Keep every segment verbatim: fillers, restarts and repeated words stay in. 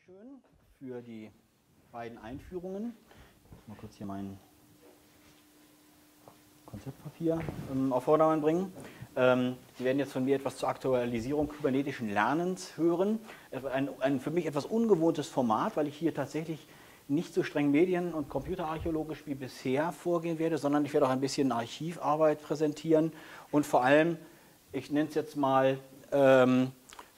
Dankeschön für die beiden Einführungen. Ich muss mal kurz hier mein Konzeptpapier ähm, auf Vordermann bringen. Ähm, Sie werden jetzt von mir etwas zur Aktualisierung kybernetischen Lernens hören. Ein, ein für mich etwas ungewohntes Format, weil ich hier tatsächlich nicht so streng medien- und computerarchäologisch wie bisher vorgehen werde, sondern ich werde auch ein bisschen Archivarbeit präsentieren und vor allem, ich nenne es jetzt mal ähm,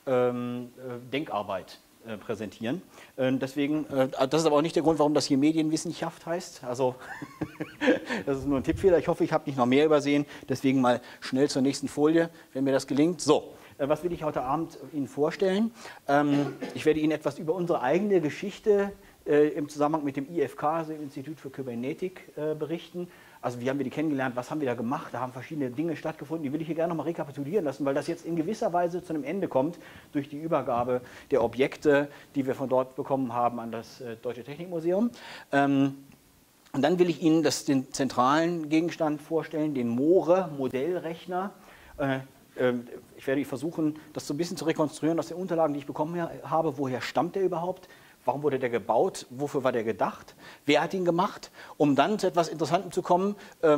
ähm, Denkarbeit äh, präsentieren. Äh, deswegen, äh, das ist aber auch nicht der Grund, warum das hier Medienwissenschaft heißt. Also das ist nur ein Tippfehler. Ich hoffe, ich habe nicht noch mehr übersehen. Deswegen mal schnell zur nächsten Folie, wenn mir das gelingt. So, äh, was will ich heute Abend Ihnen vorstellen? Ähm, ich werde Ihnen etwas über unsere eigene Geschichte äh, im Zusammenhang mit dem I F K, also dem Institut für Kybernetik, äh, berichten. Also wie haben wir die kennengelernt, was haben wir da gemacht, da haben verschiedene Dinge stattgefunden, die will ich hier gerne nochmal rekapitulieren lassen, weil das jetzt in gewisser Weise zu einem Ende kommt durch die Übergabe der Objekte, die wir von dort bekommen haben an das äh, Deutsche Technikmuseum. Ähm, und dann will ich Ihnen das, den zentralen Gegenstand vorstellen, den MORE Modellrechner. Äh, äh, ich werde versuchen, das so ein bisschen zu rekonstruieren aus den Unterlagen, die ich bekommen habe. Woher stammt der überhaupt? Warum wurde der gebaut? Wofür war der gedacht? Wer hat ihn gemacht? Um dann zu etwas Interessantem zu kommen,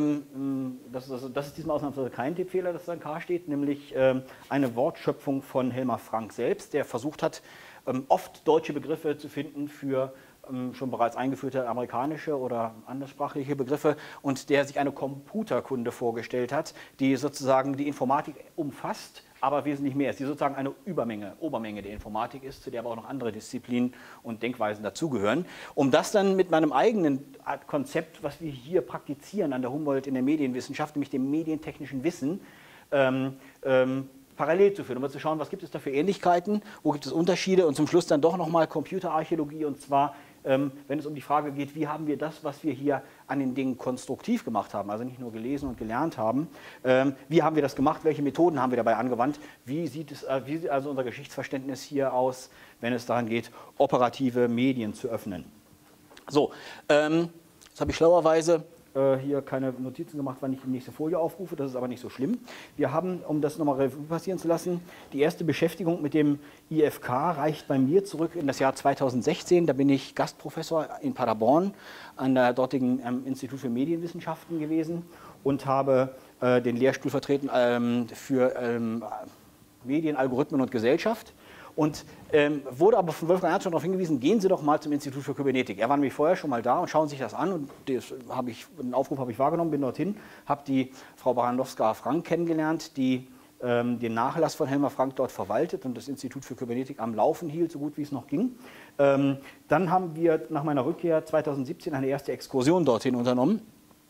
ähm, das, ist, das ist diesmal ausnahmsweise kein Tippfehler, dass da ein K steht, nämlich ähm, eine Wortschöpfung von Helmar Frank selbst, der versucht hat, ähm, oft deutsche Begriffe zu finden für ähm, schon bereits eingeführte amerikanische oder anderssprachliche Begriffe und der sich eine Computerkunde vorgestellt hat, die sozusagen die Informatik umfasst, aber wesentlich mehr ist, die sozusagen eine Übermenge, Obermenge der Informatik ist, zu der aber auch noch andere Disziplinen und Denkweisen dazugehören. Um das dann mit meinem eigenen Konzept, was wir hier praktizieren an der Humboldt in der Medienwissenschaft, nämlich dem medientechnischen Wissen, ähm, ähm, parallel zu führen, um mal zu schauen, was gibt es da für Ähnlichkeiten, wo gibt es Unterschiede und zum Schluss dann doch nochmal Computerarchäologie und zwar, ähm, wenn es um die Frage geht, wie haben wir das, was wir hier an den Dingen konstruktiv gemacht haben, also nicht nur gelesen und gelernt haben, ähm, wie haben wir das gemacht, welche Methoden haben wir dabei angewandt, wie sieht, es, äh, wie sieht also unser Geschichtsverständnis hier aus, wenn es daran geht, operative Medien zu öffnen. So, ähm, das habe ich schlauerweise hier keine Notizen gemacht, wann ich die nächste Folie aufrufe, das ist aber nicht so schlimm. Wir haben, um das nochmal Revue passieren zu lassen, die erste Beschäftigung mit dem I F K reicht bei mir zurück in das Jahr zweitausendsechzehn. Da bin ich Gastprofessor in Paderborn an der dortigen ähm, Institut für Medienwissenschaften gewesen und habe äh, den Lehrstuhl vertreten ähm, für ähm, Medien, Algorithmen und Gesellschaft. Und ähm, wurde aber von Wolfgang Ernst schon darauf hingewiesen, gehen Sie doch mal zum Institut für Kybernetik. Er war nämlich vorher schon mal da und schauen sich das an. Und das habe ich, den Aufruf habe ich wahrgenommen, bin dorthin, habe die Frau Baranowska-Frank kennengelernt, die ähm, den Nachlass von Helmar Frank dort verwaltet und das Institut für Kybernetik am Laufen hielt, so gut wie es noch ging. Ähm, dann haben wir nach meiner Rückkehr zweitausendsiebzehn eine erste Exkursion dorthin unternommen,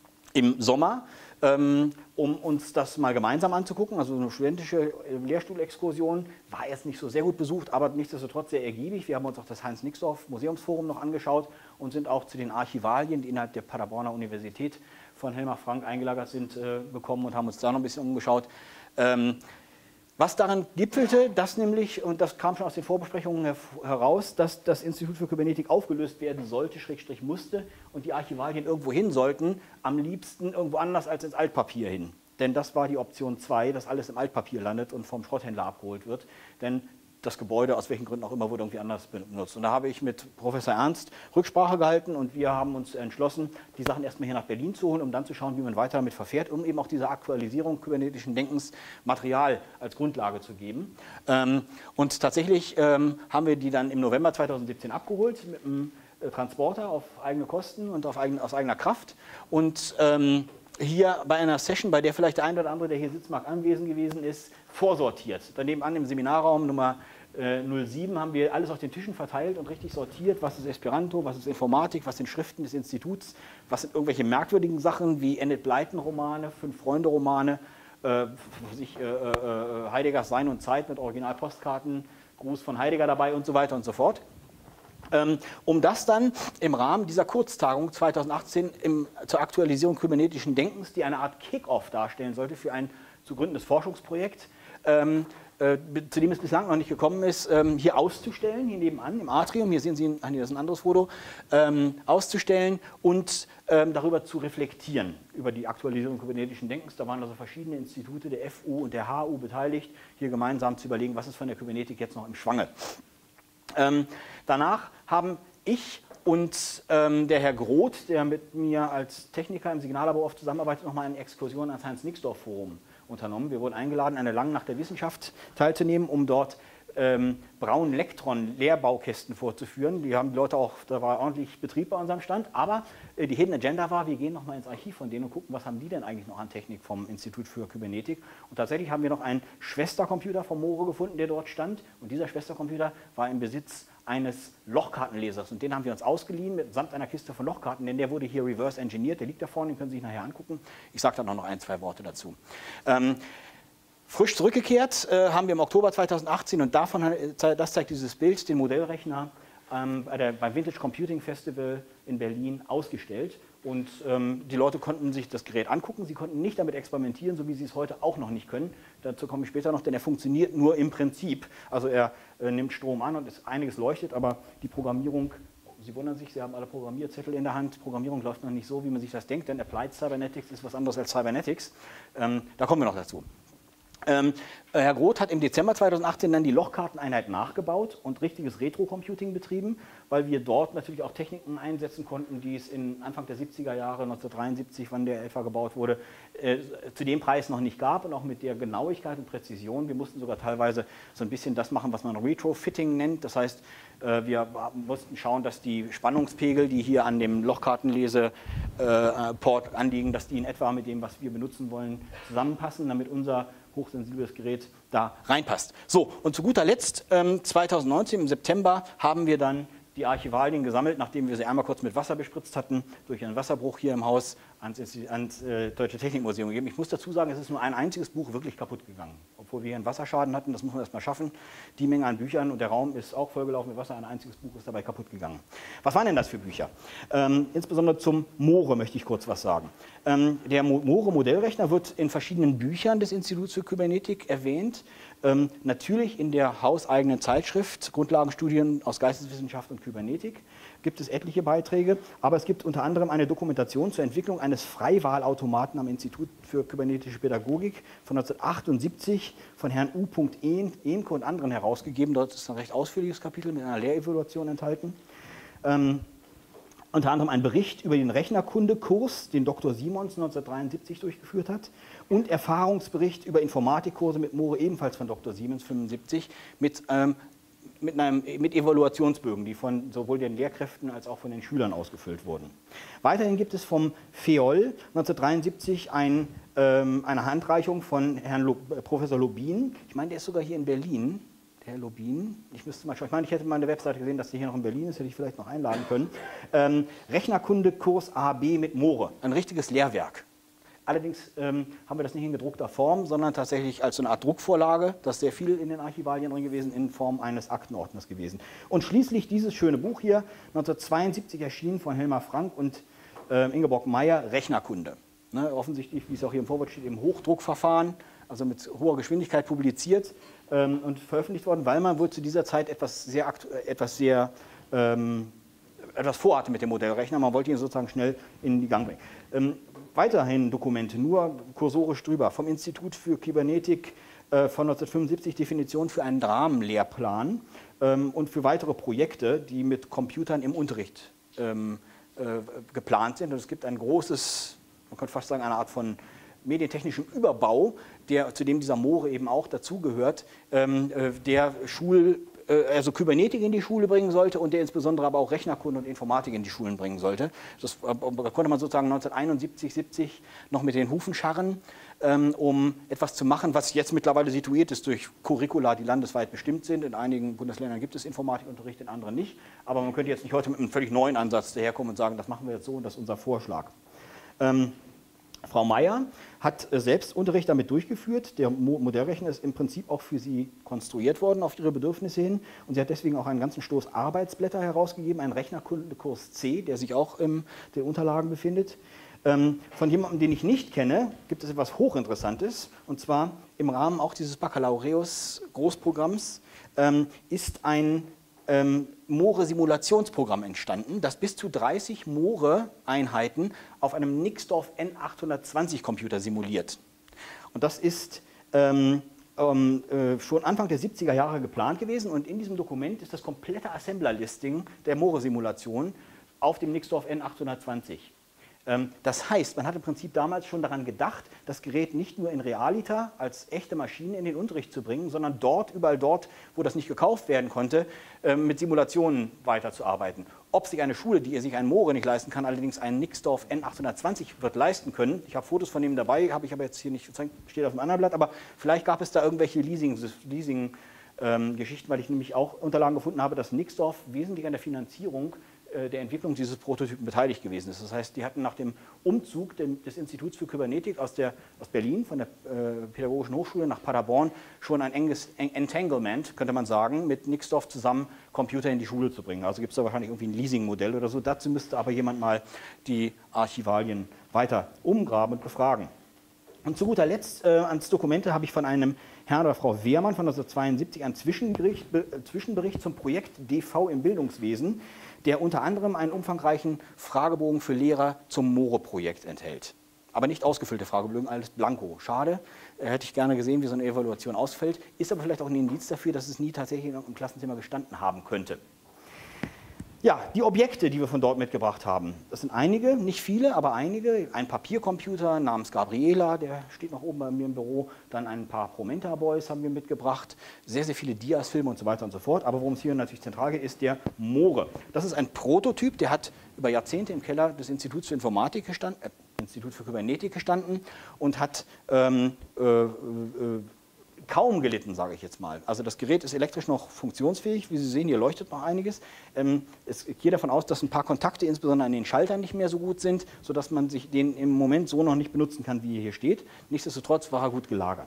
im Sommer, ähm, um uns das mal gemeinsam anzugucken. Also eine studentische Lehrstuhlexkursion war jetzt nicht so sehr gut besucht, aber nichtsdestotrotz sehr ergiebig. Wir haben uns auch das Heinz-Nixdorf-Museumsforum noch angeschaut und sind auch zu den Archivalien, die innerhalb der Paderborner Universität von Helmar Frank eingelagert sind, äh, gekommen und haben uns da noch ein bisschen umgeschaut. Ähm, Was daran gipfelte, dass nämlich, und das kam schon aus den Vorbesprechungen her heraus, dass das Institut für Kybernetik aufgelöst werden sollte, Schrägstrich musste, und die Archivalien irgendwo hin sollten, am liebsten irgendwo anders als ins Altpapier hin. Denn das war die Option zwei, dass alles im Altpapier landet und vom Schrotthändler abgeholt wird. Denn das Gebäude, aus welchen Gründen auch immer, wurde irgendwie anders benutzt. Und da habe ich mit Professor Ernst Rücksprache gehalten und wir haben uns entschlossen, die Sachen erstmal hier nach Berlin zu holen, um dann zu schauen, wie man weiter damit verfährt, um eben auch diese Aktualisierung kybernetischen Denkens Material als Grundlage zu geben. Ähm, und tatsächlich ähm, haben wir die dann im November zweitausendsiebzehn abgeholt mit einem Transporter auf eigene Kosten und auf eigen, aus eigener Kraft. Und ähm, hier bei einer Session, bei der vielleicht der eine oder andere, der hier sitzt, mag anwesend gewesen ist, vorsortiert. Daneben an im Seminarraum Nummer äh, null sieben haben wir alles auf den Tischen verteilt und richtig sortiert, was ist Esperanto, was ist Informatik, was sind Schriften des Instituts, was sind irgendwelche merkwürdigen Sachen wie Enid Blyton-Romane, Fünf-Freunde-Romane, äh, sich, äh, äh, Heideggers Sein und Zeit mit Originalpostkarten, Gruß von Heidegger dabei und so weiter und so fort. Ähm, um das dann im Rahmen dieser Kurztagung zweitausendachtzehn im, zur Aktualisierung kybernetischen Denkens, die eine Art Kick-Off darstellen sollte für ein zu gründendes Forschungsprojekt, ähm, äh, zu dem es bislang noch nicht gekommen ist, ähm, hier auszustellen, hier nebenan im Atrium, hier sehen Sie, ein, das ist ein anderes Foto, ähm, auszustellen und ähm, darüber zu reflektieren, über die Aktualisierung kybernetischen Denkens. Da waren also verschiedene Institute der F U und der H U beteiligt, hier gemeinsam zu überlegen, was ist von der Kybernetik jetzt noch im Schwange. Ähm, danach haben ich und ähm, der Herr Groth, der mit mir als Techniker im Signallabor oft zusammenarbeitet, nochmal eine Exkursion ans Heinz-Nixdorf-Forum unternommen. Wir wurden eingeladen, eine lange Nacht der Wissenschaft teilzunehmen, um dort ähm, Braun-Lektron-Lehrbaukästen vorzuführen. Die haben die Leute auch, da war ordentlich Betrieb bei unserem Stand, aber äh, die Hidden Agenda war, wir gehen nochmal ins Archiv von denen und gucken, was haben die denn eigentlich noch an Technik vom Institut für Kybernetik. Und tatsächlich haben wir noch einen Schwestercomputer vom Moore gefunden, der dort stand. Und dieser Schwestercomputer war im Besitz eines Lochkartenlesers. Und den haben wir uns ausgeliehen mit samt einer Kiste von Lochkarten, denn der wurde hier reverse engineert. Der liegt da vorne, den können Sie sich nachher angucken. Ich sage dann auch noch ein, zwei Worte dazu. Ähm, Frisch zurückgekehrt äh, haben wir im Oktober zweitausendachtzehn, und davon, das zeigt dieses Bild, den Modellrechner ähm, bei der, beim Vintage Computing Festival in Berlin ausgestellt. Und ähm, die Leute konnten sich das Gerät angucken, sie konnten nicht damit experimentieren, so wie sie es heute auch noch nicht können. Dazu komme ich später noch, denn er funktioniert nur im Prinzip. Also er äh, nimmt Strom an und ist, einiges leuchtet, aber die Programmierung, Sie wundern sich, Sie haben alle Programmierzettel in der Hand. Programmierung läuft noch nicht so, wie man sich das denkt, denn Applied Cybernetics ist was anderes als Cybernetics. Ähm, da kommen wir noch dazu. Ähm, Herr Groth hat im Dezember zweitausendachtzehn dann die Lochkarteneinheit nachgebaut und richtiges Retro-Computing betrieben, weil wir dort natürlich auch Techniken einsetzen konnten, die es in Anfang der siebziger Jahre, neunzehnhundertdreiundsiebzig, wann der etwa gebaut wurde, äh, zu dem Preis noch nicht gab und auch mit der Genauigkeit und Präzision. Wir mussten sogar teilweise so ein bisschen das machen, was man Retrofitting nennt. Das heißt, äh, wir mussten schauen, dass die Spannungspegel, die hier an dem Lochkartenlese-Port äh, anliegen, dass die in etwa mit dem, was wir benutzen wollen, zusammenpassen, damit unser hochsensibles Gerät da reinpasst. So, und zu guter Letzt, ähm, zweitausendneunzehn im September haben wir dann die Archivalien gesammelt, nachdem wir sie einmal kurz mit Wasser bespritzt hatten, durch einen Wasserbruch hier im Haus ans, ans äh, Deutsche Technikmuseum gegeben. Ich muss dazu sagen, es ist nur ein einziges Buch wirklich kaputt gegangen, obwohl wir hier einen Wasserschaden hatten, das muss man erst mal schaffen. Die Menge an Büchern und der Raum ist auch vollgelaufen mit Wasser, ein einziges Buch ist dabei kaputt gegangen. Was waren denn das für Bücher? Ähm, insbesondere zum Moore möchte ich kurz was sagen. Ähm, der Moore-Modellrechner wird in verschiedenen Büchern des Instituts für Kybernetik erwähnt. Ähm, natürlich in der hauseigenen Zeitschrift Grundlagenstudien aus Geisteswissenschaft und Kybernetik gibt es etliche Beiträge, aber es gibt unter anderem eine Dokumentation zur Entwicklung eines Freiwahlautomaten am Institut für kybernetische Pädagogik von neunzehnhundertachtundsiebzig von Herrn U. Ehnke und anderen herausgegeben. Dort ist ein recht ausführliches Kapitel mit einer Lehrevaluation enthalten. Ähm, Unter anderem ein Bericht über den Rechnerkundekurs, den Doktor Simons neunzehnhundertdreiundsiebzig durchgeführt hat, und Erfahrungsbericht über Informatikkurse mit Moore, ebenfalls von Doktor Simons fünfundsiebzig, mit, ähm, mit, einem, mit Evaluationsbögen, die von sowohl den Lehrkräften als auch von den Schülern ausgefüllt wurden. Weiterhin gibt es vom F E O L neunzehnhundertdreiundsiebzig ein, ähm, eine Handreichung von Herrn Lo, äh, Professor Lobin. Ich meine, der ist sogar hier in Berlin. Herr Lobin, ich müsste mal schauen, ich meine, ich hätte mal an der Webseite gesehen, dass der hier noch in Berlin ist, hätte ich vielleicht noch einladen können. Ähm, Rechnerkunde-Kurs A B mit Moore, ein richtiges Lehrwerk. Allerdings ähm, haben wir das nicht in gedruckter Form, sondern tatsächlich als so eine Art Druckvorlage, das ist sehr viel in den Archivalien drin gewesen, in Form eines Aktenordners gewesen. Und schließlich dieses schöne Buch hier, neunzehnhundertzweiundsiebzig erschienen von Helmar Frank und äh, Ingeborg Meyer, Rechnerkunde. Ne, offensichtlich, wie es auch hier im Vorwort steht, im Hochdruckverfahren, also mit hoher Geschwindigkeit publiziert ähm, und veröffentlicht worden, weil man wohl zu dieser Zeit etwas sehr, etwas sehr ähm, etwas vorhatte mit dem Modellrechner. Man wollte ihn sozusagen schnell in die Gang bringen. Ähm, weiterhin Dokumente, nur kursorisch drüber, vom Institut für Kybernetik äh, von neunzehnhundertfünfundsiebzig, Definition für einen Rahmenlehrplan ähm, und für weitere Projekte, die mit Computern im Unterricht ähm, äh, geplant sind. Und es gibt ein großes, man könnte fast sagen, eine Art von medientechnischen Überbau, der, zu dem dieser Moore eben auch dazugehört, ähm, der Schul, äh, also Kybernetik in die Schule bringen sollte und der insbesondere aber auch Rechnerkunde und Informatik in die Schulen bringen sollte. Das äh, konnte man sozusagen neunzehnhunderteinundsiebzig, siebzig noch mit den Hufen scharren, ähm, um etwas zu machen, was jetzt mittlerweile situiert ist durch Curricula, die landesweit bestimmt sind. In einigen Bundesländern gibt es Informatikunterricht, in anderen nicht. Aber man könnte jetzt nicht heute mit einem völlig neuen Ansatz daherkommen und sagen, das machen wir jetzt so und das ist unser Vorschlag. Ähm, Frau Meyer hat selbst Unterricht damit durchgeführt. Der Modellrechner ist im Prinzip auch für sie konstruiert worden auf ihre Bedürfnisse hin. Und sie hat deswegen auch einen ganzen Stoß Arbeitsblätter herausgegeben, einen Rechnerkundekurs C, der sich auch in den Unterlagen befindet. Ähm, von jemandem, den ich nicht kenne, gibt es etwas Hochinteressantes. Und zwar im Rahmen auch dieses Baccalaureus-Großprogramms ähm, ist ein ähm, Moore-Simulationsprogramm entstanden, das bis zu dreißig Moore-Einheiten auf einem Nixdorf N achthundertzwanzig Computer simuliert. Und das ist ähm, ähm, äh, schon Anfang der siebziger Jahre geplant gewesen und in diesem Dokument ist das komplette Assembler-Listing der Moore-Simulation auf dem Nixdorf N achthundertzwanzig. Ähm, das heißt, man hat im Prinzip damals schon daran gedacht, das Gerät nicht nur in Realita als echte Maschine in den Unterricht zu bringen, sondern dort, überall dort, wo das nicht gekauft werden konnte, äh, mit Simulationen weiterzuarbeiten. Ob sich eine Schule, die sich einen Moore nicht leisten kann, allerdings einen Nixdorf N achthundertzwanzig wird leisten können. Ich habe Fotos von dem dabei, habe ich aber jetzt hier nicht gezeigt, steht auf dem anderen Blatt, aber vielleicht gab es da irgendwelche Leasing, Leasing ähm, Geschichten, weil ich nämlich auch Unterlagen gefunden habe, dass Nixdorf wesentlich an der Finanzierung äh, der Entwicklung dieses Prototypen beteiligt gewesen ist. Das heißt, die hatten nach dem Umzug dem, des Instituts für Kybernetik aus, der, aus Berlin, von der äh, Pädagogischen Hochschule nach Paderborn, schon ein enges Entanglement, könnte man sagen, mit Nixdorf zusammen Computer in die Schule zu bringen. Also gibt es da wahrscheinlich irgendwie ein Leasing-Modell oder so. Dazu müsste aber jemand mal die Archivalien weiter umgraben und befragen. Und zu guter Letzt äh, ans Dokumente habe ich von einem Herrn oder Frau Wehrmann von neunzehnhundertzweiundsiebzig einen Zwischenbericht, Be, Zwischenbericht zum Projekt D V im Bildungswesen, der unter anderem einen umfangreichen Fragebogen für Lehrer zum Moore-Projekt enthält. Aber nicht ausgefüllte Fragebögen, alles blanko. Schade, äh, hätte ich gerne gesehen, wie so eine Evaluation ausfällt. Ist aber vielleicht auch ein Indiz dafür, dass es nie tatsächlich im Klassenzimmer gestanden haben könnte. Ja, die Objekte, die wir von dort mitgebracht haben, das sind einige, nicht viele, aber einige. Ein Papiercomputer namens Gabriela, der steht noch oben bei mir im Büro. Dann ein paar Promenta Boys haben wir mitgebracht. Sehr, sehr viele Dias, Filme und so weiter und so fort. Aber worum es hier natürlich zentral geht, ist der Moore. Das ist ein Prototyp, der hat über Jahrzehnte im Keller des Instituts für Informatik gestanden, äh, Institut für Kybernetik gestanden und hat ähm, äh, äh, kaum gelitten, sage ich jetzt mal. Also das Gerät ist elektrisch noch funktionsfähig. Wie Sie sehen, hier leuchtet noch einiges. Ähm, es geht davon aus, dass ein paar Kontakte, insbesondere an den Schaltern, nicht mehr so gut sind, sodass man sich den im Moment so noch nicht benutzen kann, wie er hier steht. Nichtsdestotrotz war er gut gelagert.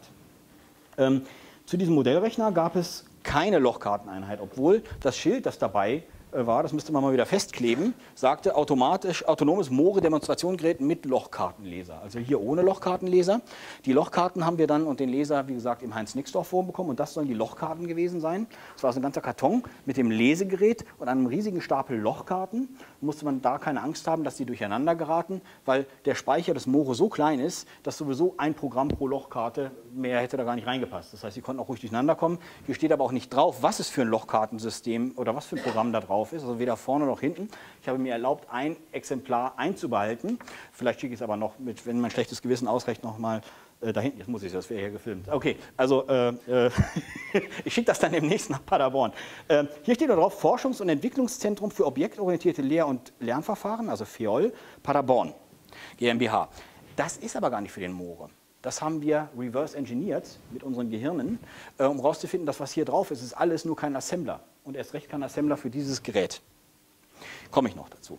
Ähm, zu diesem Modellrechner gab es keine Lochkarteneinheit, obwohl das Schild, das dabei war, das müsste man mal wieder festkleben, sagte automatisch autonomes Moore-Demonstrationsgerät mit Lochkartenleser. Also hier ohne Lochkartenleser. Die Lochkarten haben wir dann und den Leser, wie gesagt, im Heinz-Nixdorf-Forum bekommen und das sollen die Lochkarten gewesen sein. Das war so ein ganzer Karton mit dem Lesegerät und einem riesigen Stapel Lochkarten. Da musste man da keine Angst haben, dass die durcheinander geraten, weil der Speicher des Moore so klein ist, dass sowieso ein Programm pro Lochkarte, mehr hätte da gar nicht reingepasst. Das heißt, sie konnten auch ruhig durcheinander kommen. Hier steht aber auch nicht drauf, was es für ein Lochkartensystem oder was für ein Programm da drauf ist, also weder vorne noch hinten. Ich habe mir erlaubt, ein Exemplar einzubehalten. Vielleicht schicke ich es aber noch, mit, wenn mein schlechtes Gewissen ausreicht, noch mal äh, da hinten. Jetzt muss ich, das wäre hier gefilmt. Okay, also äh, äh, ich schicke das dann demnächst nach Paderborn. Äh, hier steht da drauf, Forschungs- und Entwicklungszentrum für objektorientierte Lehr- und Lernverfahren, also F E O L, Paderborn, GmbH. Das ist aber gar nicht für den Moore. Das haben wir reverse engineert mit unseren Gehirnen, äh, um herauszufinden, dass was hier drauf ist, ist alles nur kein Assembler. Und erst recht kein Assembler für dieses Gerät. Komme ich noch dazu.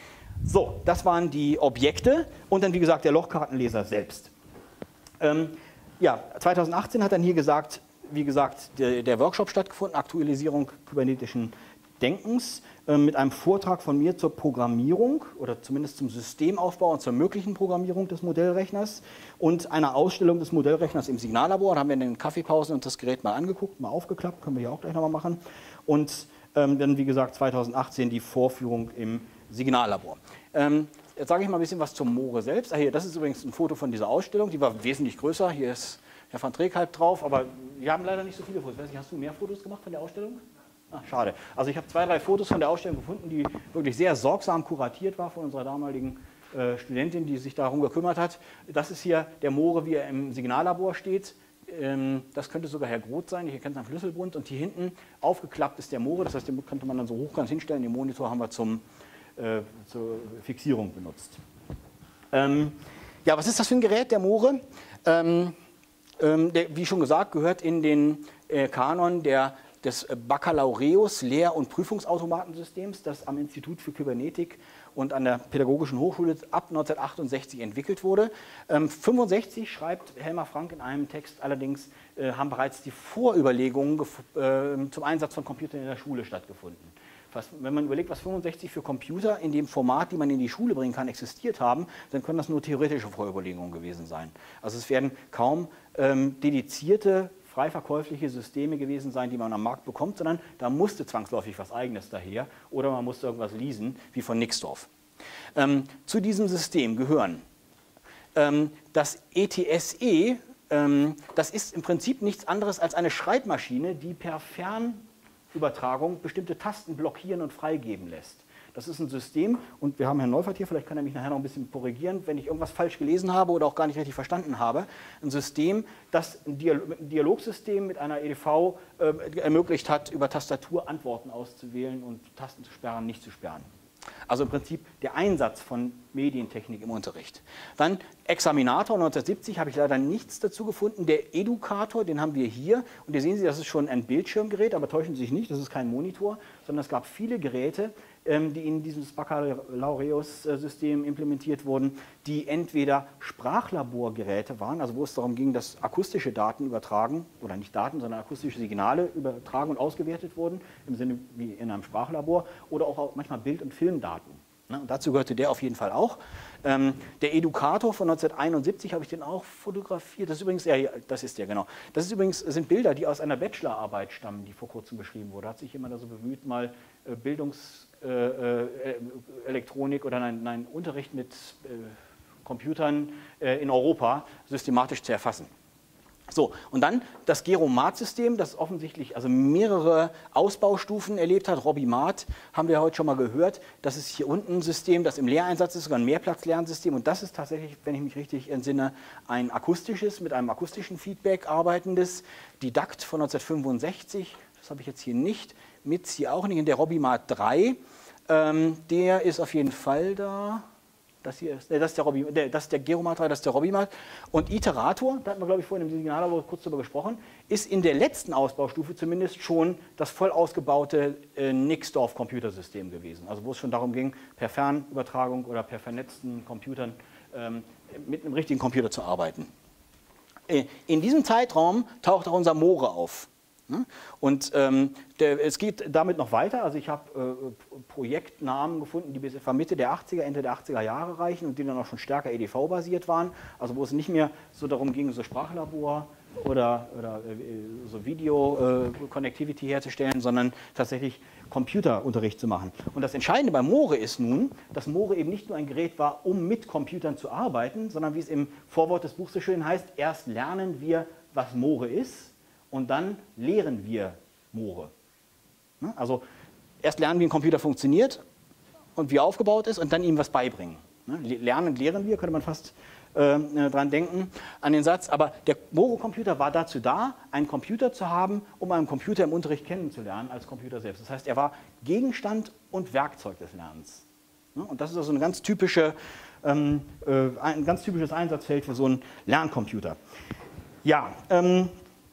So, das waren die Objekte und dann, wie gesagt, der Lochkartenleser selbst. Ähm, ja, zweitausendachtzehn hat dann hier gesagt, wie gesagt, der, der Workshop stattgefunden, Aktualisierung kybernetischen Denkens, äh, mit einem Vortrag von mir zur Programmierung oder zumindest zum Systemaufbau und zur möglichen Programmierung des Modellrechners und einer Ausstellung des Modellrechners im Signallabor. Da haben wir in den Kaffeepausen uns das Gerät mal angeguckt, mal aufgeklappt, können wir hier auch gleich nochmal machen. Und ähm, dann, wie gesagt, zweitausendachtzehn die Vorführung im Signallabor. Ähm, jetzt sage ich mal ein bisschen was zum Moore selbst. Ah, hier, das ist übrigens ein Foto von dieser Ausstellung, die war wesentlich größer. Hier ist Herr van Treekhalp drauf, aber wir haben leider nicht so viele Fotos. Weiß nicht, hast du mehr Fotos gemacht von der Ausstellung? Ah, schade. Also ich habe zwei, drei Fotos von der Ausstellung gefunden, die wirklich sehr sorgsam kuratiert war von unserer damaligen äh, Studentin, die sich darum gekümmert hat. Das ist hier der Moore, wie er im Signallabor steht. Ähm, das könnte sogar Herr Groth sein, hier kennt man Schlüsselbund. Und hier hinten aufgeklappt ist der Moore, das heißt, den könnte man dann so hochkant hinstellen. Den Monitor haben wir zum, äh, zur Fixierung benutzt. Ähm, ja, was ist das für ein Gerät, der Moore? Ähm, ähm, der, wie schon gesagt, gehört in den äh, Kanon der des Baccalaureus Lehr- und Prüfungsautomatensystems, das am Institut für Kybernetik und an der Pädagogischen Hochschule ab neunzehnhundertachtundsechzig entwickelt wurde. Ähm, fünfundsechzig schreibt Helmer Frank in einem Text allerdings, äh, haben bereits die Vorüberlegungen äh, zum Einsatz von Computern in der Schule stattgefunden. Was, wenn man überlegt, was fünfundsechzig für Computer in dem Format, die man in die Schule bringen kann, existiert haben, dann können das nur theoretische Vorüberlegungen gewesen sein. Also es werden kaum ähm, dedizierte frei verkäufliche Systeme gewesen sein, die man am Markt bekommt, sondern da musste zwangsläufig was Eigenes daher oder man musste irgendwas leasen, wie von Nixdorf. Ähm, zu diesem System gehören ähm, das E T S E, äh, Ähm, das ist im Prinzip nichts anderes als eine Schreibmaschine, die per Fernübertragung bestimmte Tasten blockieren und freigeben lässt. Das ist ein System, und wir haben Herrn Neufert hier, vielleicht kann er mich nachher noch ein bisschen korrigieren, wenn ich irgendwas falsch gelesen habe oder auch gar nicht richtig verstanden habe. Ein System, das ein Dialogsystem mit einer E D V äh, ermöglicht hat, über Tastatur Antworten auszuwählen und Tasten zu sperren, nicht zu sperren. Also im Prinzip der Einsatz von Medientechnik im Unterricht. Dann Examinator neunzehnhundertsiebzig, habe ich leider nichts dazu gefunden. Der Educator, den haben wir hier. Und hier sehen Sie, das ist schon ein Bildschirmgerät, aber täuschen Sie sich nicht, das ist kein Monitor, sondern es gab viele Geräte, die in dieses Baccalaureus-System implementiert wurden, die entweder Sprachlaborgeräte waren, also wo es darum ging, dass akustische Daten übertragen, oder nicht Daten, sondern akustische Signale übertragen und ausgewertet wurden, im Sinne wie in einem Sprachlabor, oder auch manchmal Bild- und Filmdaten. Und dazu gehörte der auf jeden Fall auch. Ähm, der Educator von neunzehnhunderteinundsiebzig, habe ich den auch fotografiert. Das ist übrigens, ja, das ist der, genau. Das ist übrigens, sind Bilder, die aus einer Bachelorarbeit stammen, die vor kurzem beschrieben wurde. Da hat sich jemand also bemüht, mal äh, Bildungselektronik äh, oder nein, nein, Unterricht mit äh, Computern äh, in Europa systematisch zu erfassen. So, und dann das Geromat-System, das offensichtlich also mehrere Ausbaustufen erlebt hat. Robimat haben wir heute schon mal gehört. Das ist hier unten ein System, das im Lehreinsatz ist, sogar ein Mehrplatzlernsystem. Und das ist tatsächlich, wenn ich mich richtig entsinne, ein akustisches, mit einem akustischen Feedback arbeitendes. Didakt von neunzehnhundertfünfundsechzig, das habe ich jetzt hier nicht, mit hier auch nicht, in der Robimat drei. Ähm, der ist auf jeden Fall da. Das hier ist, das ist der, Robby, das ist der Geromat drei, das ist der Robimat. Und Iterator, da hatten wir, glaube ich, vorhin im Signallabor kurz darüber gesprochen, ist in der letzten Ausbaustufe zumindest schon das voll ausgebaute äh, Nixdorf-Computersystem gewesen. Also wo es schon darum ging, per Fernübertragung oder per vernetzten Computern ähm, mit einem richtigen Computer zu arbeiten. Äh, in diesem Zeitraum taucht auch unser More auf. Und ähm, der, es geht damit noch weiter. Also ich habe äh, Projektnamen gefunden, die bis etwa Mitte der achtziger, Ende der achtziger Jahre reichen und die dann auch schon stärker E D V-basiert waren. Also wo es nicht mehr so darum ging, so Sprachlabor oder, oder äh, so Video-Connectivity äh, herzustellen, sondern tatsächlich Computerunterricht zu machen. Und das Entscheidende bei More ist nun, dass More eben nicht nur ein Gerät war, um mit Computern zu arbeiten, sondern wie es im Vorwort des Buchs so schön heißt, erst lernen wir, was More ist. Und dann lehren wir More. Also erst lernen, wie ein Computer funktioniert und wie er aufgebaut ist und dann ihm was beibringen. Lernen, lehren wir, könnte man fast äh, dran denken, an den Satz. Aber der More-Computer war dazu da, einen Computer zu haben, um einen Computer im Unterricht kennenzulernen als Computer selbst. Das heißt, er war Gegenstand und Werkzeug des Lernens. Und das ist also eine ganz typische, ähm, äh, ein ganz typisches Einsatzfeld für so einen Lerncomputer. Ja, ähm,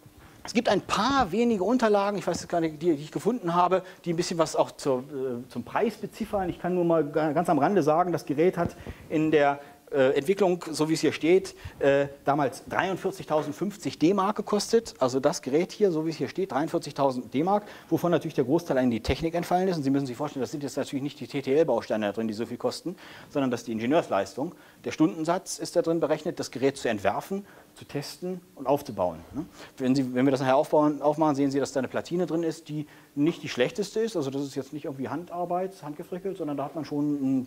es gibt ein paar wenige Unterlagen, ich weiß gar nicht, die ich gefunden habe, die ein bisschen was auch zur, äh, zum Preis beziffern. Ich kann nur mal ganz am Rande sagen, das Gerät hat in der äh, Entwicklung, so wie es hier steht, äh, damals dreiundvierzigtausendfünfzig D-Mark gekostet. Also das Gerät hier, so wie es hier steht, dreiundvierzigtausend D-Mark, wovon natürlich der Großteil in die Technik entfallen ist. Und Sie müssen sich vorstellen, das sind jetzt natürlich nicht die T T L-Bausteine da drin, die so viel kosten, sondern das ist die Ingenieursleistung. Der Stundensatz ist da drin berechnet, das Gerät zu entwerfen, zu testen und aufzubauen. Wenn, Sie, wenn wir das nachher aufbauen, aufmachen, sehen Sie, dass da eine Platine drin ist, die nicht die schlechteste ist. Also das ist jetzt nicht irgendwie Handarbeit, handgefrickelt, sondern da hat man schon einen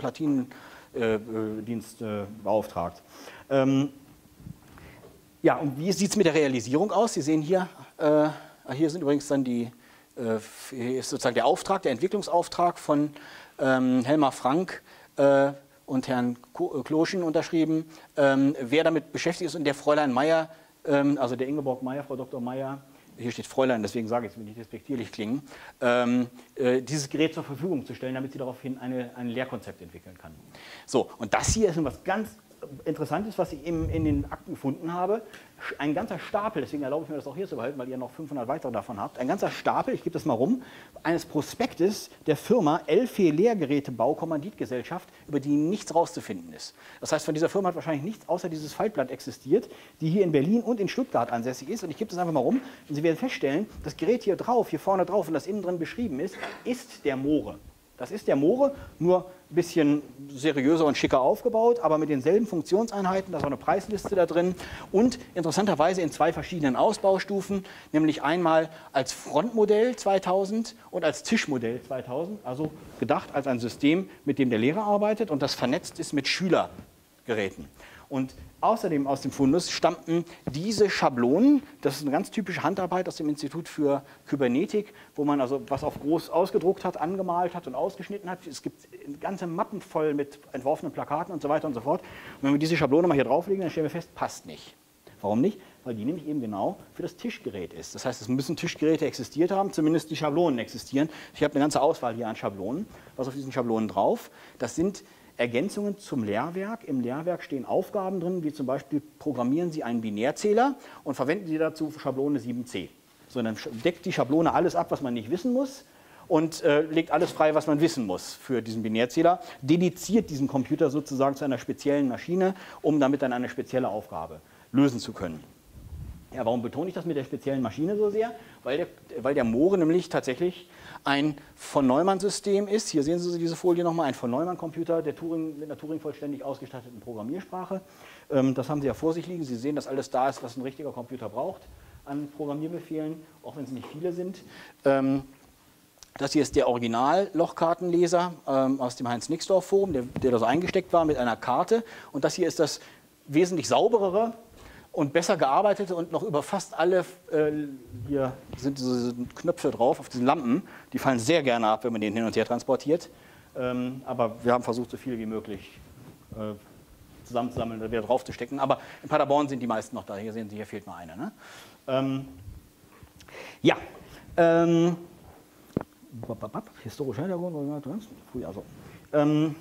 Platinendienst äh, äh, beauftragt. Ähm, ja, und wie sieht es mit der Realisierung aus? Sie sehen hier, äh, hier sind übrigens dann die, äh, hier ist sozusagen der Auftrag, der Entwicklungsauftrag von ähm, Helmar Frank, äh, und Herrn Kloschen unterschrieben, ähm, wer damit beschäftigt ist und der Fräulein Meier, ähm, also der Ingeborg Meier, Frau Doktor Meier, hier steht Fräulein, deswegen sage ich es, will nicht despektierlich klingen, ähm, äh, dieses Gerät zur Verfügung zu stellen, damit sie daraufhin eine, ein Lehrkonzept entwickeln kann. So, und das hier ist etwas ganz Interessantes, was ich in, in den Akten gefunden habe. Ein ganzer Stapel, deswegen erlaube ich mir das auch hier zu behalten, weil ihr noch fünfhundert weitere davon habt. Ein ganzer Stapel, ich gebe das mal rum, eines Prospektes der Firma Elfe Lehrgerätebau Kommanditgesellschaft, über die nichts rauszufinden ist. Das heißt, von dieser Firma hat wahrscheinlich nichts außer dieses Faltblatt existiert, die hier in Berlin und in Stuttgart ansässig ist. Und ich gebe das einfach mal rum und Sie werden feststellen, das Gerät hier drauf, hier vorne drauf und das innen drin beschrieben ist, ist der More. Das ist der More, nur ein bisschen seriöser und schicker aufgebaut, aber mit denselben Funktionseinheiten. Da ist auch eine Preisliste da drin und interessanterweise in zwei verschiedenen Ausbaustufen, nämlich einmal als Frontmodell zweitausend und als Tischmodell zweitausend, also gedacht als ein System, mit dem der Lehrer arbeitet und das vernetzt ist mit Schülergeräten. Und außerdem aus dem Fundus stammten diese Schablonen, das ist eine ganz typische Handarbeit aus dem Institut für Kybernetik, wo man also was auf groß ausgedruckt hat, angemalt hat und ausgeschnitten hat. Es gibt ganze Mappen voll mit entworfenen Plakaten und so weiter und so fort. Und wenn wir diese Schablone mal hier drauflegen, dann stellen wir fest, passt nicht. Warum nicht? Weil die nämlich eben genau für das Tischgerät ist. Das heißt, es müssen Tischgeräte existiert haben, zumindest die Schablonen existieren. Ich habe eine ganze Auswahl hier an Schablonen. Was auf diesen Schablonen drauf? Das sind Ergänzungen zum Lehrwerk. Im Lehrwerk stehen Aufgaben drin, wie zum Beispiel programmieren Sie einen Binärzähler und verwenden Sie dazu Schablone sieben c. So, dann deckt die Schablone alles ab, was man nicht wissen muss und äh, legt alles frei, was man wissen muss für diesen Binärzähler, dediziert diesen Computer sozusagen zu einer speziellen Maschine, um damit dann eine spezielle Aufgabe lösen zu können. Ja, warum betone ich das mit der speziellen Maschine so sehr? Weil der, weil der More nämlich tatsächlich ein Von-Neumann-System ist. Hier sehen Sie diese Folie nochmal, ein Von-Neumann-Computer der Turing, mit einer Turing vollständig ausgestatteten Programmiersprache. Ähm, das haben Sie ja vor sich liegen. Sie sehen, dass alles da ist, was ein richtiger Computer braucht an Programmierbefehlen, auch wenn es nicht viele sind. Ähm, das hier ist der Original-Lochkartenleser ähm, aus dem Heinz-Nixdorf-Forum, der, der da so eingesteckt war mit einer Karte. Und das hier ist das wesentlich sauberere und besser gearbeitete und noch über fast alle, äh, hier sind diese Knöpfe drauf auf diesen Lampen, die fallen sehr gerne ab, wenn man den hin und her transportiert. Ähm, aber wir haben versucht, so viel wie möglich äh, zusammenzusammeln und wieder drauf zu stecken. Aber in Paderborn sind die meisten noch da. Hier sehen Sie, hier fehlt mal einer. Ne? Ähm, ja, ähm, historischer Hintergrund, also. Ähm,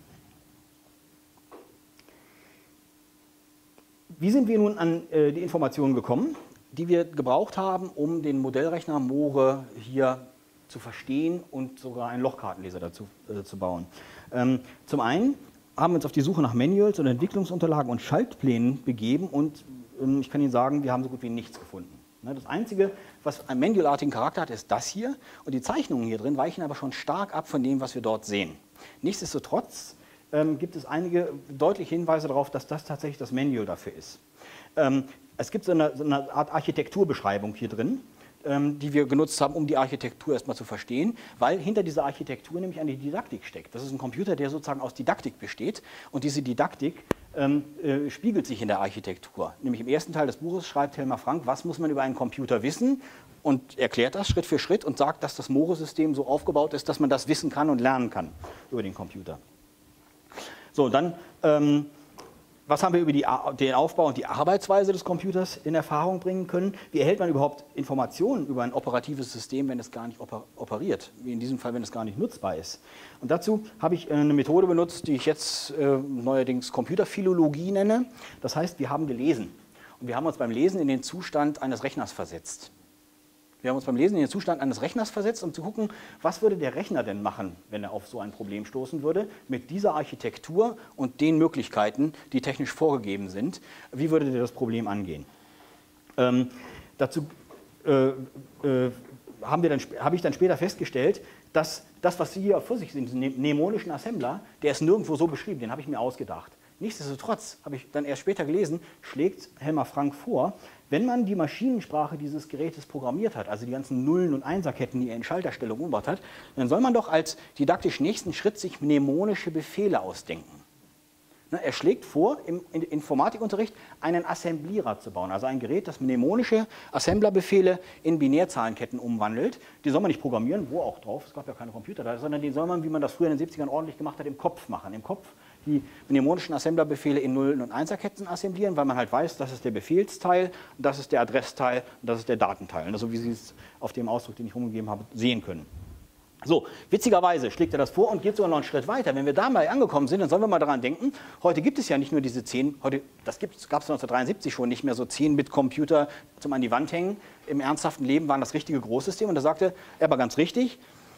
Wie sind wir nun an äh, die Informationen gekommen, die wir gebraucht haben, um den Modellrechner More hier zu verstehen und sogar einen Lochkartenleser dazu äh, zu bauen? Ähm, zum einen haben wir uns auf die Suche nach Manuals und Entwicklungsunterlagen und Schaltplänen begeben und ähm, ich kann Ihnen sagen, wir haben so gut wie nichts gefunden. Ne, das Einzige, was einen manualartigen Charakter hat, ist das hier und die Zeichnungen hier drin weichen aber schon stark ab von dem, was wir dort sehen. Nichtsdestotrotz Ähm, gibt es einige deutliche Hinweise darauf, dass das tatsächlich das Manual dafür ist. Ähm, es gibt so eine, so eine Art Architekturbeschreibung hier drin, ähm, die wir genutzt haben, um die Architektur erstmal zu verstehen, weil hinter dieser Architektur nämlich eine Didaktik steckt. Das ist ein Computer, der sozusagen aus Didaktik besteht und diese Didaktik ähm, äh, spiegelt sich in der Architektur. Nämlich im ersten Teil des Buches schreibt Helmar Frank, was muss man über einen Computer wissen und erklärt das Schritt für Schritt und sagt, dass das More-System so aufgebaut ist, dass man das wissen kann und lernen kann über den Computer. So, dann, ähm, was haben wir über die, den Aufbau und die Arbeitsweise des Computers in Erfahrung bringen können? Wie erhält man überhaupt Informationen über ein operatives System, wenn es gar nicht oper operiert? Wie in diesem Fall, wenn es gar nicht nutzbar ist. Und dazu habe ich eine Methode benutzt, die ich jetzt äh, neuerdings Computerphilologie nenne. Das heißt, wir haben gelesen. Und wir haben uns beim Lesen in den Zustand eines Rechners versetzt. Wir haben uns beim Lesen in den Zustand eines Rechners versetzt, um zu gucken, was würde der Rechner denn machen, wenn er auf so ein Problem stoßen würde, mit dieser Architektur und den Möglichkeiten, die technisch vorgegeben sind. Wie würde der das Problem angehen? Ähm, dazu äh, äh, haben wir dann, habe ich dann später festgestellt, dass das, was Sie hier vor sich sehen, diesen mnemonischen Assembler, der ist nirgendwo so beschrieben, den habe ich mir ausgedacht. Nichtsdestotrotz, habe ich dann erst später gelesen, schlägt Helmar Frank vor, wenn man die Maschinensprache dieses Gerätes programmiert hat, also die ganzen Nullen- und Einserketten, die er in Schalterstellung umgebaut hat, dann soll man doch als didaktisch nächsten Schritt sich mnemonische Befehle ausdenken. Er schlägt vor, im Informatikunterricht einen Assemblierer zu bauen, also ein Gerät, das mnemonische Assemblerbefehle in Binärzahlenketten umwandelt. Die soll man nicht programmieren, wo auch drauf, es gab ja keine Computer da, sondern den soll man, wie man das früher in den siebzigern ordentlich gemacht hat, im Kopf machen. Im Kopf die mnemonischen Assemblerbefehle in Nullen- und Einserketten assemblieren, weil man halt weiß, das ist der Befehlsteil, das ist der Adressteil und das ist der Datenteil. Also wie Sie es auf dem Ausdruck, den ich rumgegeben habe, sehen können. So, witzigerweise schlägt er das vor und geht sogar noch einen Schritt weiter. Wenn wir da mal angekommen sind, dann sollen wir mal daran denken, heute gibt es ja nicht nur diese zehn, heute, das gab es neunzehnhundertdreiundsiebzig schon nicht mehr, so zehn Bit Computer zum an die Wand hängen. Im ernsthaften Leben waren das richtige Großsysteme und da sagte er aber ganz richtig,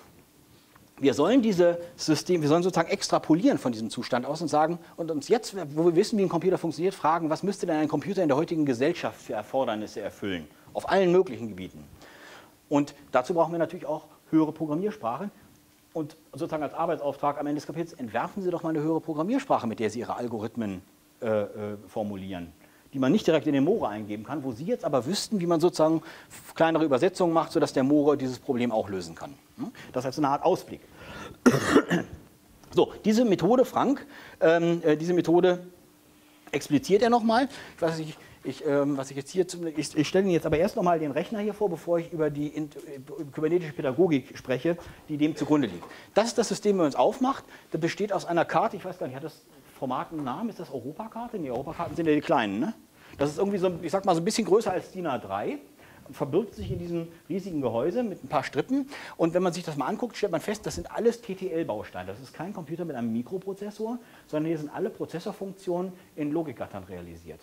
wir sollen diese System, wir sollen sozusagen extrapolieren von diesem Zustand aus und sagen und uns jetzt, wo wir wissen, wie ein Computer funktioniert, fragen, was müsste denn ein Computer in der heutigen Gesellschaft für Erfordernisse erfüllen? Auf allen möglichen Gebieten. Und dazu brauchen wir natürlich auch höhere Programmiersprache. Und sozusagen als Arbeitsauftrag am Ende des Kapitels, entwerfen Sie doch mal eine höhere Programmiersprache, mit der Sie Ihre Algorithmen äh, äh, formulieren, die man nicht direkt in den More eingeben kann, wo Sie jetzt aber wüssten, wie man sozusagen kleinere Übersetzungen macht, sodass der More dieses Problem auch lösen kann. Das als eine Art Ausblick. So, diese Methode, Frank, ähm, diese Methode expliziert er nochmal. Ich weiß nicht, ich, ähm, was ich jetzt hier, zum, ich, ich stelle Ihnen jetzt aber erst nochmal den Rechner hier vor, bevor ich über die in, über kybernetische Pädagogik spreche, die dem zugrunde liegt. Das ist das System, das uns aufmacht. Das besteht aus einer Karte, ich weiß gar nicht, hat das Format einen Namen? Ist das Europakarte? Die Europakarten sind ja die kleinen, ne? Das ist irgendwie so, ich sag mal, so ein bisschen größer als DIN A drei. Verbirgt sich in diesem riesigen Gehäuse mit ein paar Strippen. Und wenn man sich das mal anguckt, stellt man fest, das sind alles T T L-Bausteine. Das ist kein Computer mit einem Mikroprozessor, sondern hier sind alle Prozessorfunktionen in Logikgattern realisiert.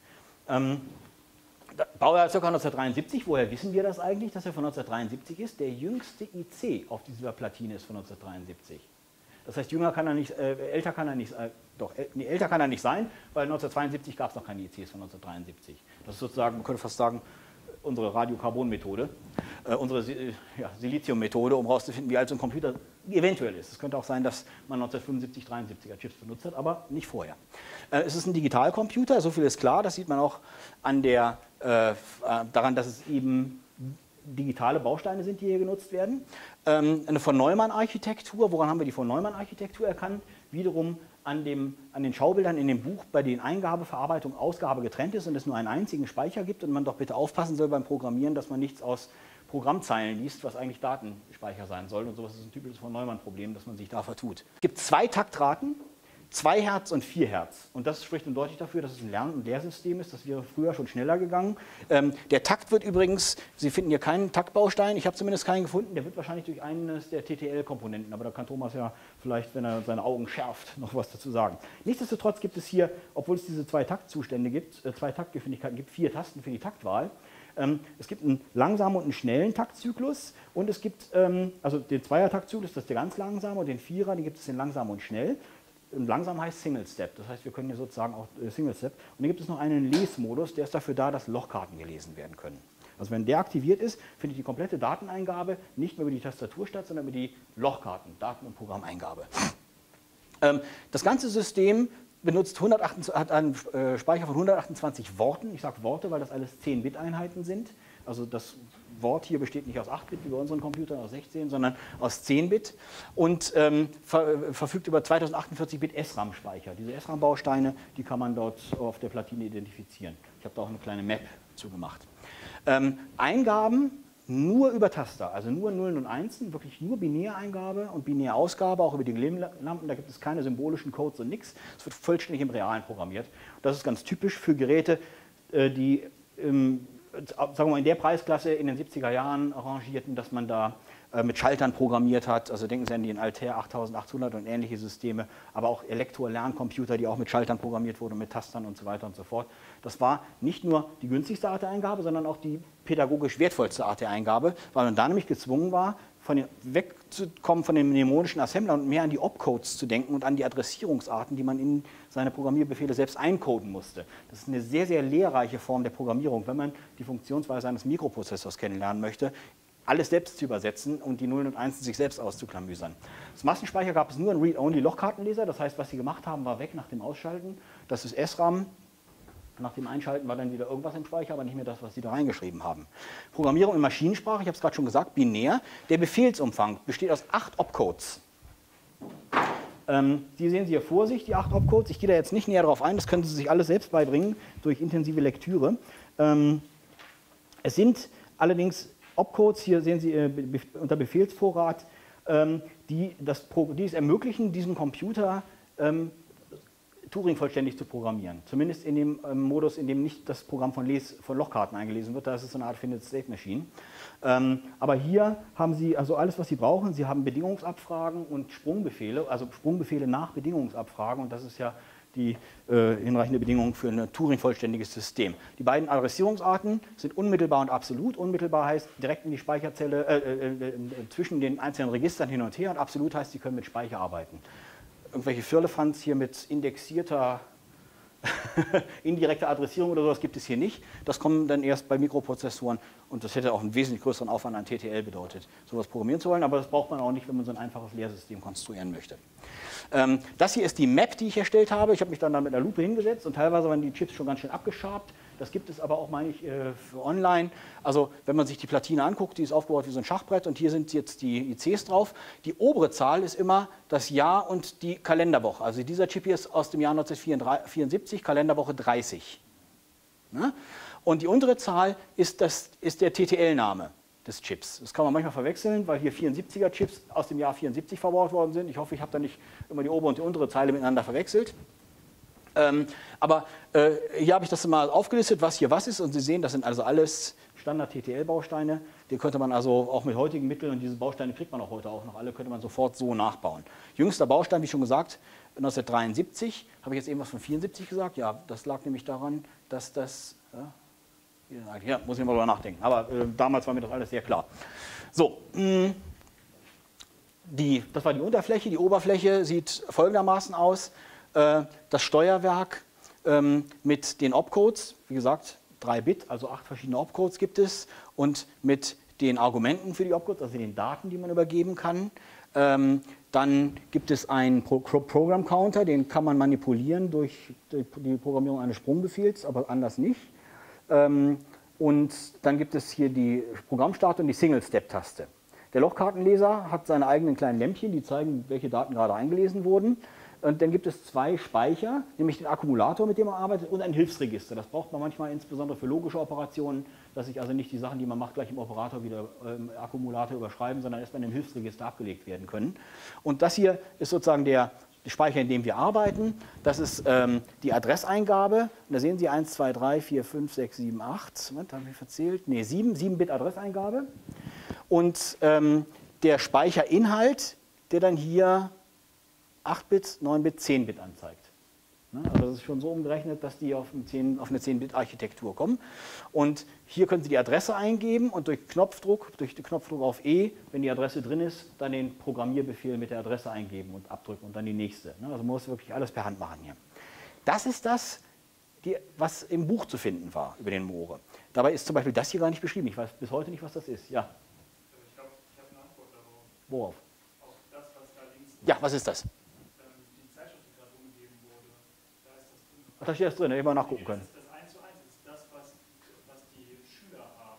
Ähm, Baujahr ca. neunzehnhundertdreiundsiebzig. Woher wissen wir das eigentlich, dass er von neunzehnhundertdreiundsiebzig ist? Der jüngste I C auf dieser Platine ist von neunzehnhundertdreiundsiebzig. Das heißt, jünger kann er nicht, äh, älter kann er nicht, äh, doch, äh, nee, älter kann er nicht sein, weil neunzehnhundertzweiundsiebzig gab es noch keine I Cs von neunzehnhundertdreiundsiebzig. Das ist sozusagen, man könnte fast sagen, unsere Radiokarbon-Methode, äh, unsere äh, ja, Silizium-Methode, um herauszufinden, wie alt so ein Computer eventuell ist. Es könnte auch sein, dass man neunzehnhundertfünfundsiebzig dreiundsiebziger Chips benutzt hat, aber nicht vorher. Äh, es ist ein Digitalcomputer, so viel ist klar, das sieht man auch an der, äh, daran, dass es eben digitale Bausteine sind, die hier genutzt werden. Ähm, eine von Neumann-Architektur, woran haben wir die von Neumann-Architektur erkannt? Wiederum an, dem, an den Schaubildern in dem Buch, bei denen Eingabe, Verarbeitung, Ausgabe getrennt ist und es nur einen einzigen Speicher gibt und man doch bitte aufpassen soll beim Programmieren, dass man nichts aus Programmzeilen liest, was eigentlich Datenspeicher sein soll. Und sowas ist ein typisches von Neumann-Problem, dass man sich da vertut. Es gibt zwei Taktraten, zwei Hertz und vier Hertz. Und das spricht nun deutlich dafür, dass es ein Lern- und Lehrsystem ist. Das wäre früher schon schneller gegangen. Ähm, der Takt wird übrigens, Sie finden hier keinen Taktbaustein, ich habe zumindest keinen gefunden, der wird wahrscheinlich durch eines der T T L-Komponenten, aber da kann Thomas ja vielleicht, wenn er seine Augen schärft, noch was dazu sagen. Nichtsdestotrotz gibt es hier, obwohl es diese zwei Taktzustände gibt, äh, zwei Taktgeschwindigkeiten gibt, vier Tasten für die Taktwahl. Ähm, es gibt einen langsamen und einen schnellen Taktzyklus und es gibt, ähm, also den Zweier-Taktzyklus, das ist der ganz langsame, und den Vierer, den gibt es in langsam und schnell. Und langsam heißt Single Step, das heißt, wir können hier sozusagen auch äh, Single Step. Und dann gibt es noch einen Lesmodus, der ist dafür da, dass Lochkarten gelesen werden können. Also wenn der aktiviert ist, findet die komplette Dateneingabe nicht mehr über die Tastatur statt, sondern über die Lochkarten, Daten- und Programmeingabe. Ähm, das ganze System benutzt hundertachtundzwanzig, hat einen äh, Speicher von hundertachtundzwanzig Worten. Ich sage Worte, weil das alles zehn Bit Einheiten sind. Also das Wort hier besteht nicht aus acht Bit wie bei unseren Computern, aus sechzehn, sondern aus zehn Bit und ähm, ver verfügt über zweitausendachtundsvierzig Bit S RAM-Speicher. Diese S RAM-Bausteine, die kann man dort auf der Platine identifizieren. Ich habe da auch eine kleine Map zugemacht. Ähm, Eingaben nur über Taster, also nur Nullen und Einsen, wirklich nur Binäreingabe und Binärausgabe, auch über die Glimmlampen, da gibt es keine symbolischen Codes und nichts. Es wird vollständig im Realen programmiert. Das ist ganz typisch für Geräte, die ähm, sagen wir mal, in der Preisklasse in den siebziger Jahren arrangierten, dass man da äh, mit Schaltern programmiert hat. Also denken Sie an den Altair achttausendachthundert und ähnliche Systeme, aber auch Elektro-Lerncomputer, die auch mit Schaltern programmiert wurden, mit Tastern und so weiter und so fort. Das war nicht nur die günstigste Art der Eingabe, sondern auch die pädagogisch wertvollste Art der Eingabe, weil man da nämlich gezwungen war, von den, wegzukommen von den mnemonischen Assemblern und mehr an die Opcodes zu denken und an die Adressierungsarten, die man in seine Programmierbefehle selbst eincoden musste. Das ist eine sehr, sehr lehrreiche Form der Programmierung, wenn man die Funktionsweise eines Mikroprozessors kennenlernen möchte, alles selbst zu übersetzen und die Nullen und Einsen sich selbst auszuklamüsern. Als Massenspeicher gab es nur einen Read-Only-Lochkartenleser, das heißt, was Sie gemacht haben, war weg nach dem Ausschalten. Das ist S RAM. Nach dem Einschalten war dann wieder irgendwas im Speicher, aber nicht mehr das, was Sie da reingeschrieben haben. Programmierung in Maschinensprache, ich habe es gerade schon gesagt, binär. Der Befehlsumfang besteht aus acht Opcodes. Ähm, die sehen Sie hier vor sich, die acht Opcodes. Ich gehe da jetzt nicht näher darauf ein, das können Sie sich alles selbst beibringen durch intensive Lektüre. Ähm, es sind allerdings Opcodes, hier sehen Sie äh, be unter Befehlsvorrat, ähm, die, das die es ermöglichen, diesen Computer ähm, Turing vollständig zu programmieren. Zumindest in dem ähm, Modus, in dem nicht das Programm von, Les von Lochkarten eingelesen wird. Da ist es so eine Art Finite State Machine. Ähm, aber hier haben Sie also alles, was Sie brauchen. Sie haben Bedingungsabfragen und Sprungbefehle, also Sprungbefehle nach Bedingungsabfragen. Und das ist ja die äh, hinreichende Bedingung für ein Turing-vollständiges System. Die beiden Adressierungsarten sind unmittelbar und absolut. Unmittelbar heißt direkt in die Speicherzelle, äh, äh, äh, zwischen den einzelnen Registern hin und her. Und absolut heißt, Sie können mit Speicher arbeiten. Irgendwelche Firlefanz hier mit indexierter, indirekter Adressierung oder sowas gibt es hier nicht. Das kommt dann erst bei Mikroprozessoren und das hätte auch einen wesentlich größeren Aufwand an T T L bedeutet, sowas programmieren zu wollen, aber das braucht man auch nicht, wenn man so ein einfaches Lehrsystem konstruieren möchte. Ähm, das hier ist die Map, die ich erstellt habe. Ich habe mich dann da mit einer Lupe hingesetzt und teilweise waren die Chips schon ganz schön abgeschabt. Das gibt es aber auch, meine ich, für online. Also wenn man sich die Platine anguckt, die ist aufgebaut wie so ein Schachbrett und hier sind jetzt die I Cs drauf. Die obere Zahl ist immer das Jahr und die Kalenderwoche. Also dieser Chip hier ist aus dem Jahr neunzehnhundertvierundsiebzig, Kalenderwoche dreißig. Ne? Und die untere Zahl ist, das, ist der T T L-Name des Chips. Das kann man manchmal verwechseln, weil hier vierundsiebziger Chips aus dem Jahr vierundsiebzig verbaut worden sind. Ich hoffe, ich habe da nicht immer die obere und die untere Zeile miteinander verwechselt. Ähm, aber äh, hier habe ich das mal aufgelistet, was hier was ist. Und Sie sehen, das sind also alles Standard-T T L-Bausteine. Die könnte man also auch mit heutigen Mitteln, und diese Bausteine kriegt man auch heute auch noch alle, könnte man sofort so nachbauen. Jüngster Baustein, wie schon gesagt, neunzehnhundertdreiundsiebzig. Habe ich jetzt eben was von vierundsiebzig gesagt? Ja, das lag nämlich daran, dass das... Ja, Ja, muss ich mal drüber nachdenken. Aber äh, damals war mir das alles sehr klar. So, mh, die, das war die Unterfläche. Die Oberfläche sieht folgendermaßen aus. Äh, das Steuerwerk ähm, mit den Opcodes, wie gesagt, drei Bit, also acht verschiedene Opcodes gibt es. Und mit den Argumenten für die Opcodes, also den Daten, die man übergeben kann. Ähm, dann gibt es einen Pro Program Counter, den kann man manipulieren durch die Programmierung eines Sprungbefehls, aber anders nicht. Ähm, und dann gibt es hier die Programmstart und die Single-Step-Taste. Der Lochkartenleser hat seine eigenen kleinen Lämpchen, die zeigen, welche Daten gerade eingelesen wurden. Und dann gibt es zwei Speicher, nämlich den Akkumulator, mit dem man arbeitet, und ein Hilfsregister. Das braucht man manchmal insbesondere für logische Operationen, dass sich also nicht die Sachen, die man macht, gleich im Operator wieder im Akkumulator überschreiben, sondern erstmal in dem Hilfsregister abgelegt werden können. Und das hier ist sozusagen der Speicher, in dem wir arbeiten. Das ist ähm, die Adresseingabe. Und da sehen Sie eins, zwei, drei, vier, fünf, sechs, sieben, acht. Moment, habe ich verzählt? Ne, sieben, sieben Bit Adresseingabe. Und ähm, der Speicherinhalt, der dann hier acht Bit, neun Bit, zehn Bit anzeigt. Also das ist schon so umgerechnet, dass die auf eine zehn Bit Architektur kommen. Und hier können Sie die Adresse eingeben und durch Knopfdruck, durch den Knopfdruck auf E, wenn die Adresse drin ist, dann den Programmierbefehl mit der Adresse eingeben und abdrücken und dann die nächste. Also man muss wirklich alles per Hand machen hier. Das ist das, die, was im Buch zu finden war über den Moore. Dabei ist zum Beispiel das hier gar nicht beschrieben. Ich weiß bis heute nicht, was das ist. Ja. Ich glaube, ich habe eine Antwort darauf. Worauf? Auf das, was da links ist. Ja, was ist das? Ach, da steht das drin, hätte ich mal nachgucken können. Das eins zu eins ist das, was, was die Schüler haben.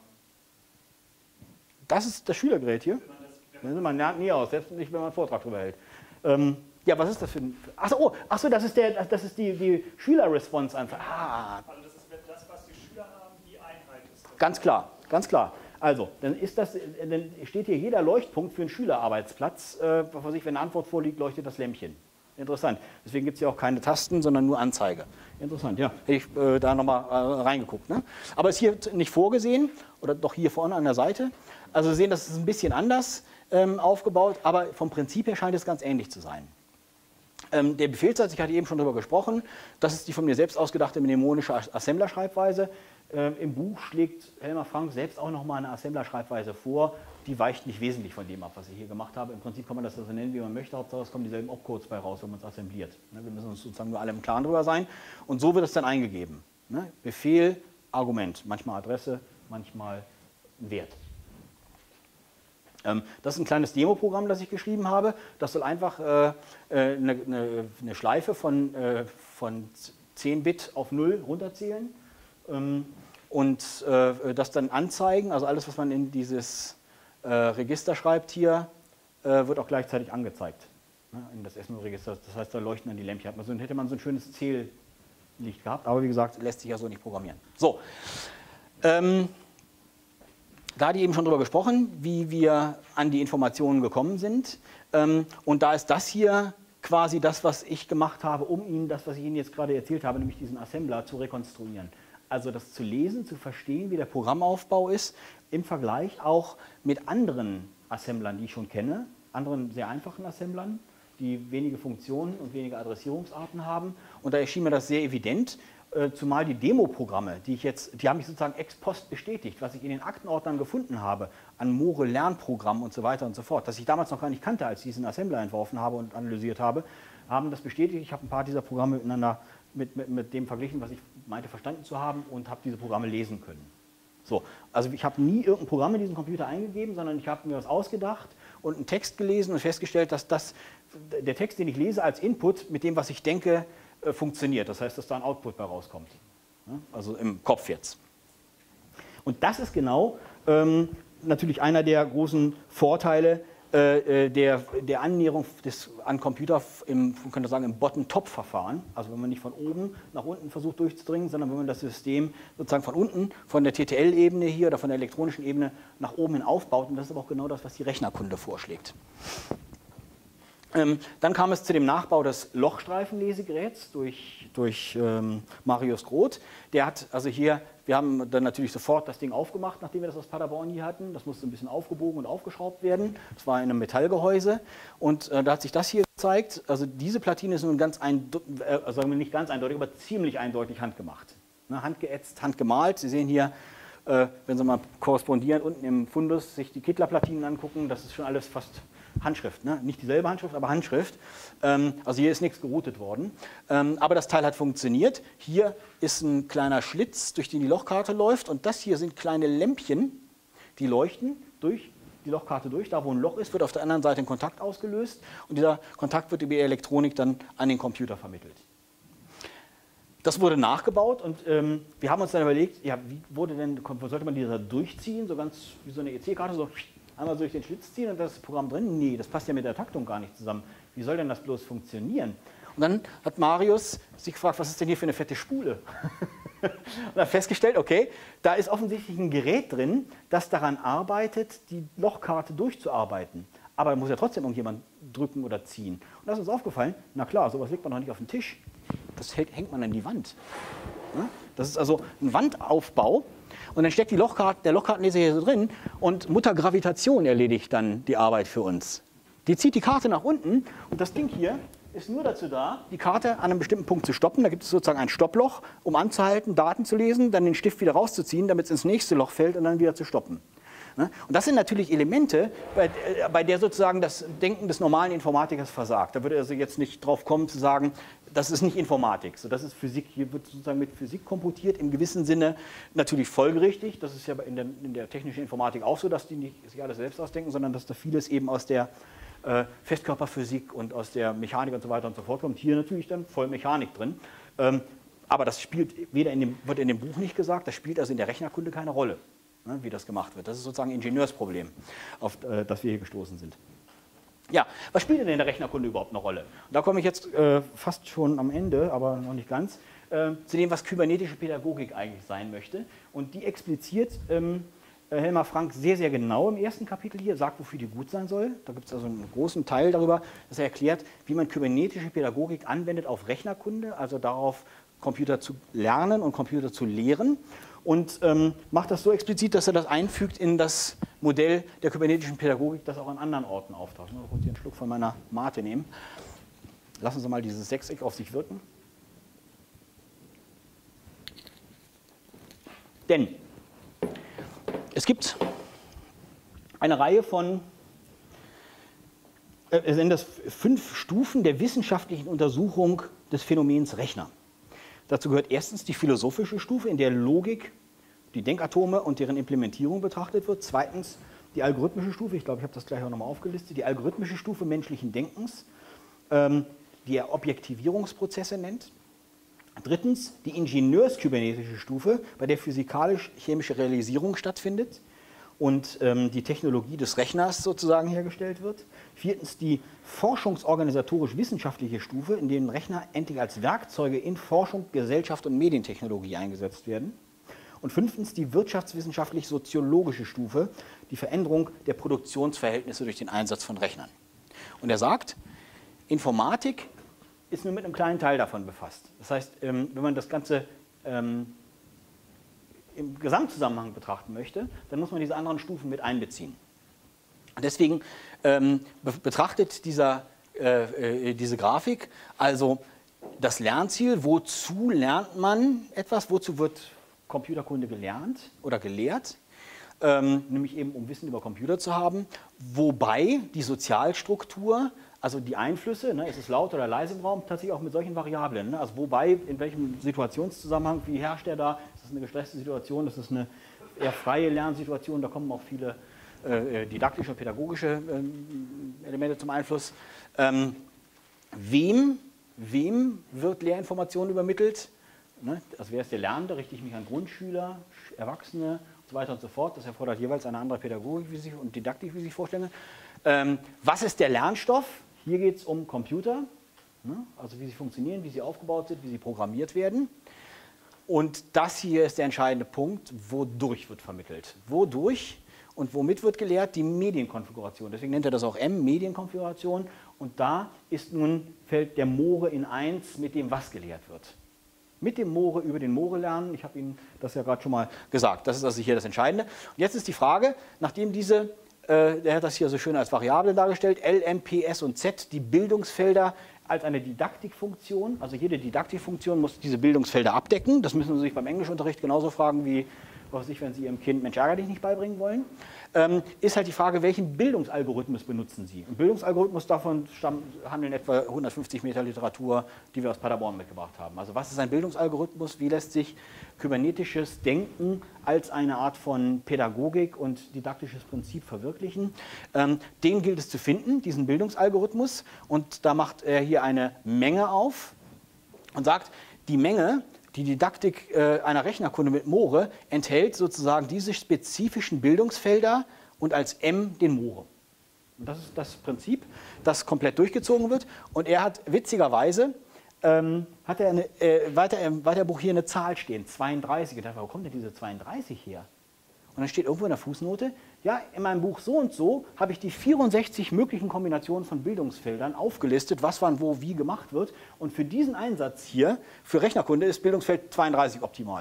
Das ist das Schülergerät hier? Wenn man lernt nie aus, selbst nicht, wenn man einen Vortrag darüber hält. Ähm, ja, was ist das für ein... Achso, oh, ach so, das ist, der, das ist die, die Schüler-Response einfach. Ah. Also das ist das, was die Schüler haben, die Einheit ist. Das ganz klar, ganz klar. Also, dann, ist das, dann steht hier jeder Leuchtpunkt für einen Schülerarbeitsplatz. Äh, was weiß ich, wenn eine Antwort vorliegt, leuchtet das Lämpchen. Interessant. Deswegen gibt es hier auch keine Tasten, sondern nur Anzeige. Interessant, ja. Hätte ich äh, da nochmal äh, reingeguckt. Ne? Aber ist hier nicht vorgesehen, oder doch hier vorne an der Seite. Also Sie sehen, das ist ein bisschen anders ähm, aufgebaut, aber vom Prinzip her scheint es ganz ähnlich zu sein. Ähm, der Befehlssatz, ich hatte eben schon darüber gesprochen, das ist die von mir selbst ausgedachte mnemonische Assembler-Schreibweise. Ähm, Im Buch schlägt Helmer Frank selbst auch nochmal eine Assembler-Schreibweise vor. Die weicht nicht wesentlich von dem ab, was ich hier gemacht habe. Im Prinzip kann man das so nennen, wie man möchte. Hauptsache es kommen dieselben Opcodes bei raus, wenn man es assembliert. Wir müssen uns sozusagen nur alle im Klaren drüber sein. Und so wird es dann eingegeben. Befehl, Argument. Manchmal Adresse, manchmal Wert. Das ist ein kleines Demo-Programm, das ich geschrieben habe. Das soll einfach äh, eine, eine, eine Schleife von, äh, von zehn Bit auf null runterzählen ähm, und äh, das dann anzeigen. Also alles, was man in dieses äh, Register schreibt hier, äh, wird auch gleichzeitig angezeigt. Ne, in das S null Register. Das heißt, da leuchten dann die Lämpchen. Also hätte man so ein schönes Zähllicht gehabt. Aber wie gesagt, lässt sich ja so nicht programmieren. So. Ähm, Da hatte ich eben schon darüber gesprochen, wie wir an die Informationen gekommen sind. Und da ist das hier quasi das, was ich gemacht habe, um Ihnen das, was ich Ihnen jetzt gerade erzählt habe, nämlich diesen Assembler zu rekonstruieren. Also das zu lesen, zu verstehen, wie der Programmaufbau ist, im Vergleich auch mit anderen Assemblern, die ich schon kenne, anderen sehr einfachen Assemblern, die wenige Funktionen und wenige Adressierungsarten haben. Und da erschien mir das sehr evident. Zumal die Demo-Programme, die ich jetzt, die haben mich sozusagen ex post bestätigt, was ich in den Aktenordnern gefunden habe, an Moore-Lernprogrammen und so weiter und so fort, das ich damals noch gar nicht kannte, als ich diesen Assembler entworfen habe und analysiert habe, haben das bestätigt. Ich habe ein paar dieser Programme miteinander mit, mit, mit dem verglichen, was ich meinte verstanden zu haben, und habe diese Programme lesen können. So, also ich habe nie irgendein Programm in diesen Computer eingegeben, sondern ich habe mir was ausgedacht und einen Text gelesen und festgestellt, dass das, der Text, den ich lese als Input, mit dem, was ich denke, funktioniert. Das heißt, dass da ein Output bei rauskommt. also im Kopf jetzt. Und das ist genau ähm, natürlich einer der großen Vorteile äh, der, der Annäherung des, an Computer im, man könnte sagen, im Bottom-Top-Verfahren. Also wenn man nicht von oben nach unten versucht durchzudringen, sondern wenn man das System sozusagen von unten, von der T T L-Ebene hier oder von der elektronischen Ebene nach oben hin aufbaut. Und das ist aber auch genau das, was die Rechnerkunde vorschlägt. Ähm, dann kam es zu dem Nachbau des Lochstreifenlesegeräts durch, durch ähm, Marius Groth. Der hat also hier, wir haben dann natürlich sofort das Ding aufgemacht, nachdem wir das aus Paderborn hier hatten. Das musste ein bisschen aufgebogen und aufgeschraubt werden. Das war in einem Metallgehäuse und äh, da hat sich das hier gezeigt. Also diese Platine ist nun ganz eindeutig, äh, sagen wir nicht ganz eindeutig, aber ziemlich eindeutig handgemacht. Ne, handgeätzt, handgemalt. Sie sehen hier, äh, wenn Sie mal korrespondierend unten im Fundus sich die Kittlerplatinen angucken, das ist schon alles fast Handschrift, ne? Nicht dieselbe Handschrift, aber Handschrift. Ähm, also hier ist nichts geroutet worden. Ähm, aber das Teil hat funktioniert. Hier ist ein kleiner Schlitz, durch den die Lochkarte läuft. Und das hier sind kleine Lämpchen, die leuchten durch die Lochkarte durch. Da, wo ein Loch ist, wird auf der anderen Seite ein Kontakt ausgelöst. Und dieser Kontakt wird über die Elektronik dann an den Computer vermittelt. Das wurde nachgebaut und ähm, wir haben uns dann überlegt, ja, wie wurde denn, sollte man dieser durchziehen, so ganz wie so eine E C-Karte, so einmal durch den Schlitz ziehen und das ist das Programm drin? Nee, das passt ja mit der Taktung gar nicht zusammen. Wie soll denn das bloß funktionieren? Und dann hat Marius sich gefragt, was ist denn hier für eine fette Spule? Und hat festgestellt, okay, da ist offensichtlich ein Gerät drin, das daran arbeitet, die Lochkarte durchzuarbeiten. Aber da muss ja trotzdem irgendjemand drücken oder ziehen. Und da ist uns aufgefallen, na klar, sowas legt man doch nicht auf den Tisch. Das hängt man an die Wand. Das ist also ein Wandaufbau. Und dann steckt die Lochkarte, der Lochkartenleser hier so drin und Mutter Gravitation erledigt dann die Arbeit für uns. Die zieht die Karte nach unten und das Ding hier ist nur dazu da, die Karte an einem bestimmten Punkt zu stoppen. Da gibt es sozusagen ein Stopploch, um anzuhalten, Daten zu lesen, dann den Stift wieder rauszuziehen, damit es ins nächste Loch fällt und dann wieder zu stoppen. Und das sind natürlich Elemente, bei, bei der sozusagen das Denken des normalen Informatikers versagt. Da würde er also jetzt nicht drauf kommen zu sagen, das ist nicht Informatik, so, das ist Physik. Hier wird sozusagen mit Physik komputiert, im gewissen Sinne natürlich folgerichtig. Das ist ja in der, in der technischen Informatik auch so, dass die nicht sich alles selbst ausdenken, sondern dass da vieles eben aus der äh, Festkörperphysik und aus der Mechanik und so weiter und so fort kommt. Hier natürlich dann voll Mechanik drin. Ähm, aber das spielt weder in dem, wird in dem Buch nicht gesagt, das spielt also in der Rechnerkunde keine Rolle, ne, wie das gemacht wird. Das ist sozusagen ein Ingenieursproblem, auf äh, das wir hier gestoßen sind. Ja, was spielt denn in der Rechnerkunde überhaupt eine Rolle? Und da komme ich jetzt äh, fast schon am Ende, aber noch nicht ganz, äh, zu dem, was kybernetische Pädagogik eigentlich sein möchte. Und die expliziert ähm, Helmar Frank sehr, sehr genau im ersten Kapitel hier, sagt, wofür die gut sein soll. Da gibt es also einen großen Teil darüber, dass er erklärt, wie man kybernetische Pädagogik anwendet auf Rechnerkunde, also darauf, Computer zu lernen und Computer zu lehren. Und ähm, macht das so explizit, dass er das einfügt in das Modell der kybernetischen Pädagogik, das auch an anderen Orten auftaucht. Ich muss kurz hier einen Schluck von meiner Mate nehmen. Lassen Sie mal dieses Sechseck auf sich wirken. Denn es gibt eine Reihe von, äh, es sind das fünf Stufen der wissenschaftlichen Untersuchung des Phänomens Rechner. Dazu gehört erstens die philosophische Stufe, in der Logik, die Denkatome und deren Implementierung betrachtet wird. Zweitens die algorithmische Stufe, ich glaube, ich habe das gleich auch nochmal aufgelistet, die algorithmische Stufe menschlichen Denkens, ähm, die er Objektivierungsprozesse nennt. Drittens die ingenieurs-kybernetische Stufe, bei der physikalisch-chemische Realisierung stattfindet und ähm, die Technologie des Rechners sozusagen hergestellt wird. Viertens die forschungsorganisatorisch-wissenschaftliche Stufe, in der Rechner endlich als Werkzeuge in Forschung, Gesellschaft und Medientechnologie eingesetzt werden. Und fünftens die wirtschaftswissenschaftlich-soziologische Stufe, die Veränderung der Produktionsverhältnisse durch den Einsatz von Rechnern. Und er sagt, Informatik ist nur mit einem kleinen Teil davon befasst. Das heißt, wenn man das Ganze ähm, im Gesamtzusammenhang betrachten möchte, dann muss man diese anderen Stufen mit einbeziehen. Deswegen ähm, be betrachtet dieser, äh, äh, diese Grafik also das Lernziel, wozu lernt man etwas, wozu wird Computerkunde gelernt oder gelehrt, ähm, nämlich eben um Wissen über Computer zu haben, wobei die Sozialstruktur, also die Einflüsse, ne, ist es laut oder leise im Raum, tatsächlich auch mit solchen Variablen, ne, also wobei, in welchem Situationszusammenhang, wie herrscht der da, ist das eine gestresste Situation, ist das eine eher freie Lernsituation, da kommen auch viele äh, didaktische, pädagogische äh, Elemente zum Einfluss. Ähm, wem, wem wird Lehrinformation übermittelt? Ne? Also wer ist der Lernende? Richte ich mich an Grundschüler, Erwachsene und so weiter und so fort. Das erfordert jeweils eine andere Pädagogik wie sich, und Didaktik, wie Sie sich vorstellen. Ähm, was ist der Lernstoff? Hier geht es um Computer, ne? Also wie sie funktionieren, wie sie aufgebaut sind, wie sie programmiert werden. Und das hier ist der entscheidende Punkt, wodurch wird vermittelt. Wodurch und womit wird gelehrt? Die Medienkonfiguration. Deswegen nennt er das auch M, Medienkonfiguration. Und da ist nun, fällt der Moore in eins mit dem, was gelehrt wird. Mit dem Moore über den Moore lernen. Ich habe Ihnen das ja gerade schon mal gesagt. Das ist also hier das Entscheidende. Und jetzt ist die Frage, nachdem diese, äh, der hat das hier so schön als Variable dargestellt, L, M, P, S und Z, die Bildungsfelder als eine Didaktikfunktion, also jede Didaktikfunktion muss diese Bildungsfelder abdecken. Das müssen Sie sich beim Englischunterricht genauso fragen wie, was weiß ich, wenn Sie Ihrem Kind Mensch ärger dich nicht beibringen wollen. Ähm, ist halt die Frage, welchen Bildungsalgorithmus benutzen Sie? Ein Bildungsalgorithmus, davon stammen, handeln etwa hundertfünfzig Meter Literatur, die wir aus Paderborn mitgebracht haben. Also was ist ein Bildungsalgorithmus? Wie lässt sich kybernetisches Denken als eine Art von Pädagogik und didaktisches Prinzip verwirklichen? Ähm, den gilt es zu finden, diesen Bildungsalgorithmus. Und da macht er hier eine Menge auf und sagt, die Menge, die Didaktik äh, einer Rechnerkunde mit Moore enthält sozusagen diese spezifischen Bildungsfelder und als M den Moore. Und das ist das Prinzip, das komplett durchgezogen wird. Und er hat witzigerweise, ähm, hat er eine, äh, weiter im Weiterbuch hier eine Zahl stehen, zweiunddreißig. Ich dachte, wo kommt denn diese zweiunddreißig her? Und dann steht irgendwo in der Fußnote, ja, in meinem Buch so und so habe ich die vierundsechzig möglichen Kombinationen von Bildungsfeldern aufgelistet, was wann wo wie gemacht wird. Und für diesen Einsatz hier, für Rechnerkunde, ist Bildungsfeld zweiunddreißig optimal.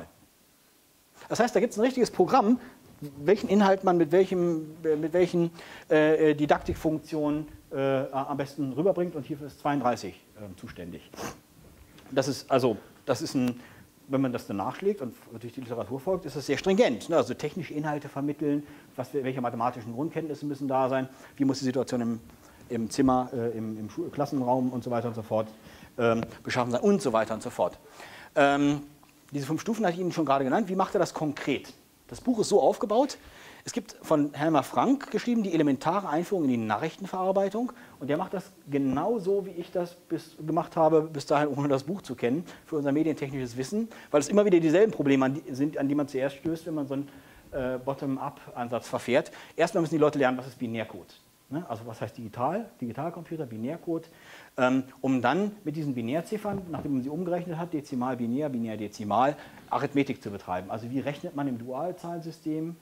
Das heißt, da gibt es ein richtiges Programm, welchen Inhalt man mit, welchem, mit welchen äh, Didaktikfunktionen äh, am besten rüberbringt. Und hierfür ist zweiunddreißig äh, zuständig. Das ist also, das ist ein... Wenn man das dann nachschlägt und durch die Literatur folgt, ist das sehr stringent. Also technische Inhalte vermitteln, was, welche mathematischen Grundkenntnisse müssen da sein, wie muss die Situation im, im Zimmer, äh, im, im Schul Klassenraum und so weiter und so fort ähm, beschaffen sein und so weiter und so fort. Ähm, diese fünf Stufen hatte ich Ihnen schon gerade genannt. Wie macht er das konkret? Das Buch ist so aufgebaut. Es gibt von Helmer Frank geschrieben die elementare Einführung in die Nachrichtenverarbeitung und der macht das genauso, wie ich das bis, gemacht habe, bis dahin, ohne das Buch zu kennen, für unser medientechnisches Wissen, weil es immer wieder dieselben Probleme an die, sind, an die man zuerst stößt, wenn man so einen äh, Bottom-up-Ansatz verfährt. Erstmal müssen die Leute lernen, was ist Binärcode. Ne? Also was heißt digital, Digitalcomputer, Binärcode, ähm, um dann mit diesen Binärziffern, nachdem man sie umgerechnet hat, Dezimal, Binär, Binär, Dezimal, Arithmetik zu betreiben. Also wie rechnet man im Dualzahlensystem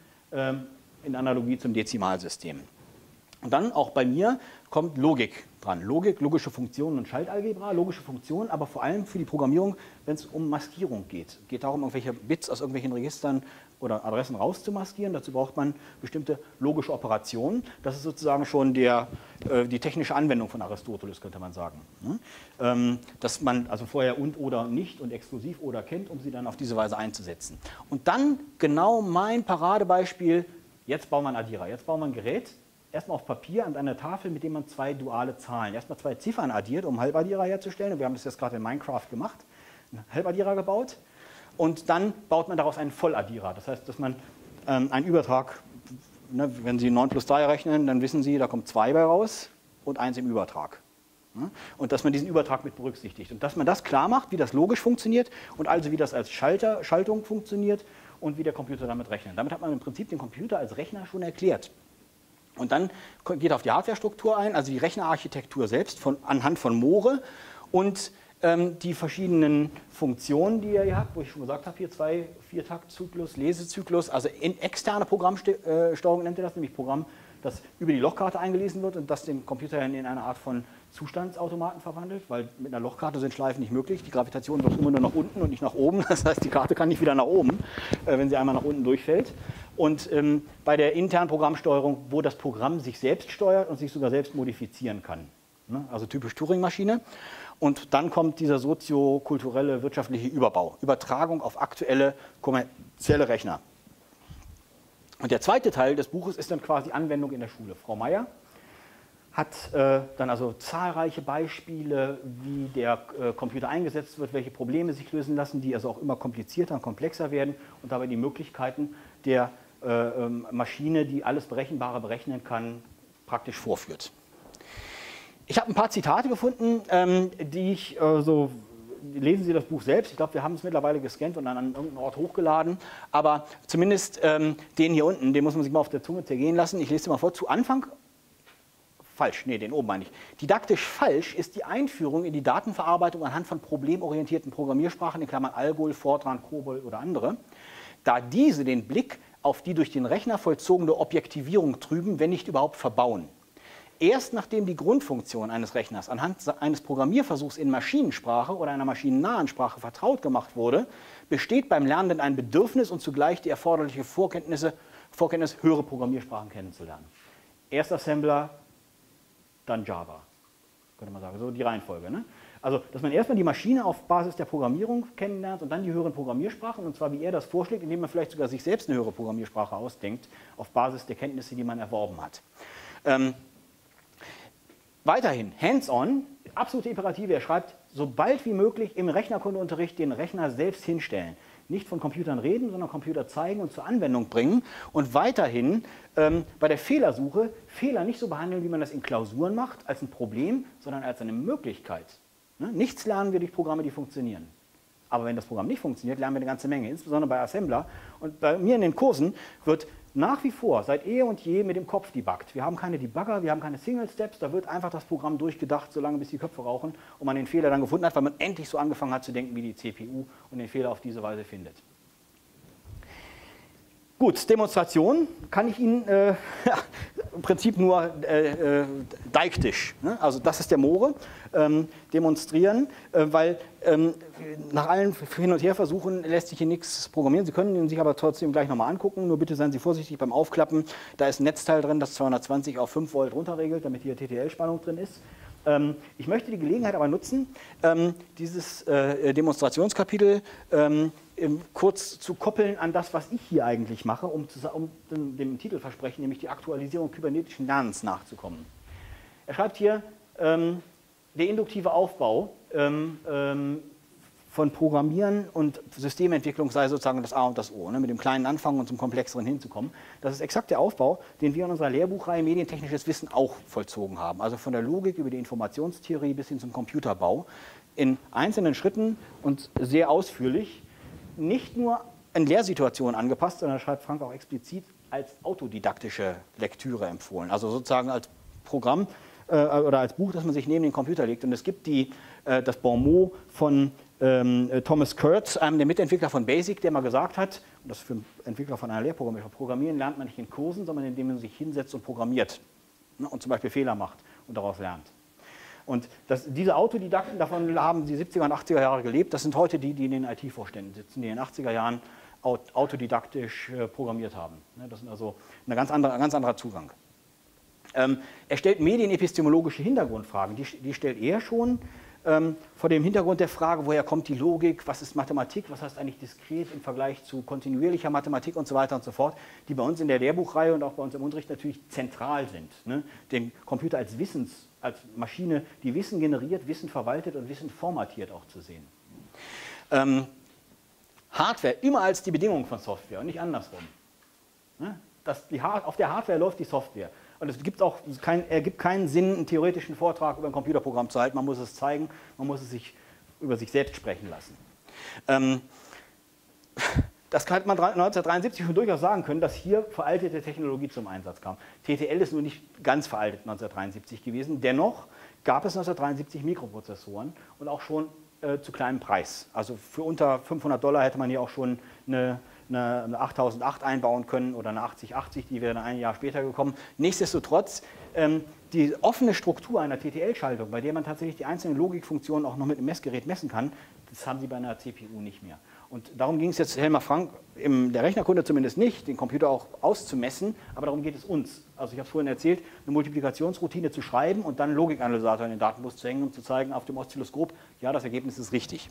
in Analogie zum Dezimalsystem. Und dann auch bei mir kommt Logik dran. Logik, logische Funktionen und Schaltalgebra, logische Funktionen, aber vor allem für die Programmierung, wenn es um Maskierung geht. Es geht darum, irgendwelche Bits aus irgendwelchen Registern oder Adressen rauszumaskieren. Dazu braucht man bestimmte logische Operationen. Das ist sozusagen schon der, äh, die technische Anwendung von Aristoteles, könnte man sagen. Ne? Ähm, dass man also vorher und oder nicht und exklusiv oder kennt, um sie dann auf diese Weise einzusetzen. Und dann genau mein Paradebeispiel, jetzt bauen wir einen Addierer, jetzt bauen wir ein Gerät, erstmal auf Papier an einer Tafel, mit dem man zwei duale Zahlen, erstmal zwei Ziffern addiert, um einen Halbaddierer herzustellen. Und wir haben das jetzt gerade in Minecraft gemacht, einen Halbaddierer gebaut. Und dann baut man daraus einen Volladdierer. Das heißt, dass man ähm, einen Übertrag, ne, wenn Sie neun plus drei rechnen, dann wissen Sie, da kommt zwei bei raus und eins im Übertrag. Ne? Und dass man diesen Übertrag mit berücksichtigt. Und dass man das klar macht, wie das logisch funktioniert und also wie das als Schalter, Schaltung funktioniert und wie der Computer damit rechnet. Damit hat man im Prinzip den Computer als Rechner schon erklärt. Und dann geht er auf die Hardwarestruktur ein, also die Rechnerarchitektur selbst von, anhand von Moore und ähm, die verschiedenen Funktionen, die ihr hier habt, wo ich schon gesagt habe, hier zwei Viertaktzyklus, Lesezyklus, also in externe Programmsteuerung nennt ihr das, nämlich Programm, das über die Lochkarte eingelesen wird und das den Computer in eine Art von Zustandsautomaten verwandelt, weil mit einer Lochkarte sind Schleifen nicht möglich. Die Gravitation wird immer nur nach unten und nicht nach oben. Das heißt, die Karte kann nicht wieder nach oben, äh, wenn sie einmal nach unten durchfällt. Und ähm, bei der internen Programmsteuerung, wo das Programm sich selbst steuert und sich sogar selbst modifizieren kann. Ne? Also typisch Turing-Maschine. Und dann kommt dieser soziokulturelle, wirtschaftliche Überbau. Übertragung auf aktuelle kommerzielle Rechner. Und der zweite Teil des Buches ist dann quasi Anwendung in der Schule. Frau Meier hat äh, dann also zahlreiche Beispiele, wie der äh, Computer eingesetzt wird, welche Probleme sich lösen lassen, die also auch immer komplizierter und komplexer werden und dabei die Möglichkeiten der äh, ähm, Maschine, die alles Berechenbare berechnen kann, praktisch vorführt. Ich habe ein paar Zitate gefunden, ähm, die ich äh, so lesen Sie das Buch selbst. Ich glaube, wir haben es mittlerweile gescannt und dann an irgendeinen Ort hochgeladen. Aber zumindest ähm, den hier unten, den muss man sich mal auf der Zunge zergehen lassen. Ich lese dir mal vor. Zu Anfang, falsch, nee, den oben meine ich. Didaktisch falsch ist die Einführung in die Datenverarbeitung anhand von problemorientierten Programmiersprachen, in Klammern Algol, Fortran, Cobol oder andere, da diese den Blick auf die durch den Rechner vollzogene Objektivierung trüben, wenn nicht überhaupt verbauen. Erst nachdem die Grundfunktion eines Rechners anhand eines Programmierversuchs in Maschinensprache oder einer maschinennahen Sprache vertraut gemacht wurde, besteht beim Lernenden ein Bedürfnis und zugleich die erforderliche Vorkenntnisse, Vorkenntnis, höhere Programmiersprachen kennenzulernen. Erst Assembler, dann Java, könnte man sagen, so die Reihenfolge. Ne? Also, dass man erstmal die Maschine auf Basis der Programmierung kennenlernt und dann die höheren Programmiersprachen, und zwar wie er das vorschlägt, indem man vielleicht sogar sich selbst eine höhere Programmiersprache ausdenkt, auf Basis der Kenntnisse, die man erworben hat. Ähm, Weiterhin, hands-on, absolute Imperative. Er schreibt, so bald wie möglich im Rechnerkundeunterricht den Rechner selbst hinstellen. Nicht von Computern reden, sondern Computer zeigen und zur Anwendung bringen. Und weiterhin ähm, bei der Fehlersuche Fehler nicht so behandeln, wie man das in Klausuren macht, als ein Problem, sondern als eine Möglichkeit. Ne? Nichts lernen wir durch Programme, die funktionieren. Aber wenn das Programm nicht funktioniert, lernen wir eine ganze Menge, insbesondere bei Assembler. Und bei mir in den Kursen wird nach wie vor, seit eh und je, mit dem Kopf debuggt. Wir haben keine Debugger, wir haben keine Single Steps, da wird einfach das Programm durchgedacht, solange bis die Köpfe rauchen und man den Fehler dann gefunden hat, weil man endlich so angefangen hat zu denken wie die C P U und den Fehler auf diese Weise findet. Gut, Demonstration kann ich Ihnen äh, ja, im Prinzip nur äh, äh, deiktisch, ne? Also das ist der Moore, ähm, demonstrieren, äh, weil ähm, nach allen Hin- und Herversuchen lässt sich hier nichts programmieren. Sie können ihn sich aber trotzdem gleich nochmal angucken, nur bitte seien Sie vorsichtig beim Aufklappen. Da ist ein Netzteil drin, das zweihundertzwanzig auf fünf Volt runterregelt, damit hier T T L-Spannung drin ist. Ähm, ich möchte die Gelegenheit aber nutzen, ähm, dieses äh, Demonstrationskapitel ähm, kurz zu koppeln an das, was ich hier eigentlich mache, um, zu, um dem, dem Titelversprechen, nämlich die Aktualisierung kybernetischen Lernens nachzukommen. Er schreibt hier, ähm, der induktive Aufbau ähm, ähm, von Programmieren und Systementwicklung sei sozusagen das A und das O, ne, mit dem kleinen anfangen und zum komplexeren hinzukommen. Das ist exakt der Aufbau, den wir in unserer Lehrbuchreihe Medientechnisches Wissen auch vollzogen haben. Also von der Logik über die Informationstheorie bis hin zum Computerbau in einzelnen Schritten und sehr ausführlich, nicht nur in Lehrsituationen angepasst, sondern schreibt Frank auch explizit als autodidaktische Lektüre empfohlen. Also sozusagen als Programm äh, oder als Buch, das man sich neben den Computer legt. Und es gibt die, äh, das Bon mot von ähm, Thomas Kurtz, einem der Mitentwickler von BASIC, der mal gesagt hat, und das für Entwickler von einer Lehrprogrammierung, Programmieren lernt man nicht in Kursen, sondern indem man sich hinsetzt und programmiert, ne, und zum Beispiel Fehler macht und daraus lernt. Und das, diese Autodidakten, davon haben die siebziger und achtziger Jahre gelebt, das sind heute die, die in den I T-Vorständen sitzen, die in den achtziger Jahren autodidaktisch äh, programmiert haben. Das ist also eine ganz andere, ein ganz anderer Zugang. Ähm, er stellt medienepistemologische Hintergrundfragen, die, die stellt er schon ähm, vor dem Hintergrund der Frage, woher kommt die Logik, was ist Mathematik, was heißt eigentlich diskret im Vergleich zu kontinuierlicher Mathematik und so weiter und so fort, die bei uns in der Lehrbuchreihe und auch bei uns im Unterricht natürlich zentral sind. Ne? Den Computer als Wissens als Maschine, die Wissen generiert, Wissen verwaltet und Wissen formatiert auch zu sehen. Ähm, Hardware immer als die Bedingung von Software und nicht andersrum. Ne? Das, die Hard- auf der Hardware läuft die Software. Und es gibt auch kein, ergibt keinen Sinn, einen theoretischen Vortrag über ein Computerprogramm zu halten. Man muss es zeigen, man muss es sich über sich selbst sprechen lassen. Ähm, Das hat man neunzehnhundertdreiundsiebzig schon durchaus sagen können, dass hier veraltete Technologie zum Einsatz kam. T T L ist nur nicht ganz veraltet neunzehnhundertdreiundsiebzig gewesen. Dennoch gab es neunzehnhundertdreiundsiebzig Mikroprozessoren und auch schon äh, zu kleinem Preis. Also für unter fünfhundert Dollar hätte man hier auch schon eine, eine, eine achttausendacht einbauen können oder eine achtzig achtzig, die wäre dann ein Jahr später gekommen. Nichtsdestotrotz, ähm, die offene Struktur einer T T L-Schaltung, bei der man tatsächlich die einzelnen Logikfunktionen auch noch mit einem Messgerät messen kann, das haben Sie bei einer C P U nicht mehr. Und darum ging es jetzt Helmer Frank, in der Rechnerkunde zumindest nicht, den Computer auch auszumessen, aber darum geht es uns. Also ich habe es vorhin erzählt, eine Multiplikationsroutine zu schreiben und dann einen Logikanalysator in den Datenbus zu hängen, um zu zeigen auf dem Oszilloskop, ja, das Ergebnis ist richtig.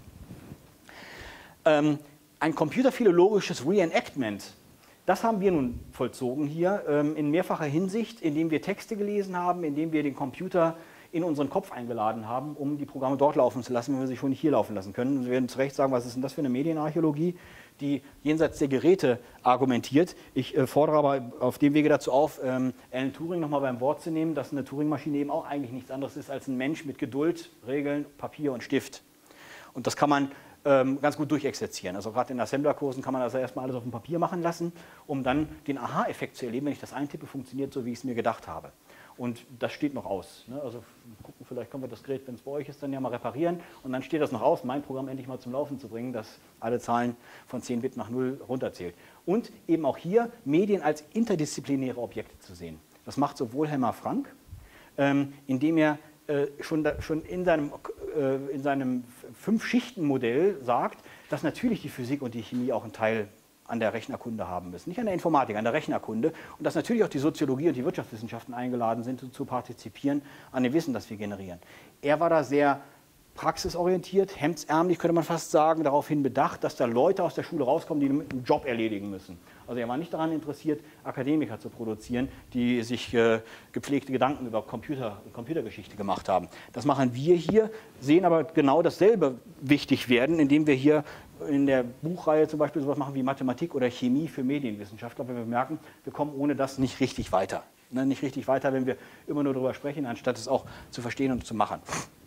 Ähm, ein computerphilologisches Reenactment, das haben wir nun vollzogen hier ähm, in mehrfacher Hinsicht, indem wir Texte gelesen haben, indem wir den Computer in unseren Kopf eingeladen haben, um die Programme dort laufen zu lassen, wenn wir sie schon nicht hier laufen lassen können. Sie werden zu Recht sagen, was ist denn das für eine Medienarchäologie, die jenseits der Geräte argumentiert. Ich äh, fordere aber auf dem Wege dazu auf, ähm, Alan Turing nochmal beim Wort zu nehmen, dass eine Turing-Maschine eben auch eigentlich nichts anderes ist als ein Mensch mit Geduld, Regeln, Papier und Stift. Und das kann man ähm, ganz gut durchexerzieren. Also gerade in Assemblerkursen kann man das erstmal alles auf dem Papier machen lassen, um dann den Aha-Effekt zu erleben, wenn ich das eintippe, funktioniert so, wie ich es mir gedacht habe. Und das steht noch aus. Ne? Also gucken, vielleicht können wir das Gerät, wenn es bei euch ist, dann ja mal reparieren. Und dann steht das noch aus, mein Programm endlich mal zum Laufen zu bringen, das alle Zahlen von zehn Bit nach null runterzählt. Und eben auch hier Medien als interdisziplinäre Objekte zu sehen. Das macht sowohl Helmar Frank, ähm, indem er äh, schon, da, schon in seinem, äh, in seinem Fünf-Schichten-Modell sagt, dass natürlich die Physik und die Chemie auch einen Teil an der Rechnerkunde haben müssen. Nicht an der Informatik, an der Rechnerkunde. Und dass natürlich auch die Soziologie und die Wirtschaftswissenschaften eingeladen sind, zu partizipieren an dem Wissen, das wir generieren. Er war da sehr praxisorientiert, hemdsärmlich, könnte man fast sagen, daraufhin bedacht, dass da Leute aus der Schule rauskommen, die einen Job erledigen müssen. Also er war nicht daran interessiert, Akademiker zu produzieren, die sich äh, gepflegte Gedanken über Computer, Computergeschichte gemacht haben. Das machen wir hier, sehen aber genau dasselbe wichtig werden, indem wir hier in der Buchreihe zum Beispiel sowas machen wie Mathematik oder Chemie für Medienwissenschaftler, weil wir merken, wir kommen ohne das nicht richtig weiter. Ne, nicht richtig weiter, wenn wir immer nur darüber sprechen, anstatt es auch zu verstehen und zu machen.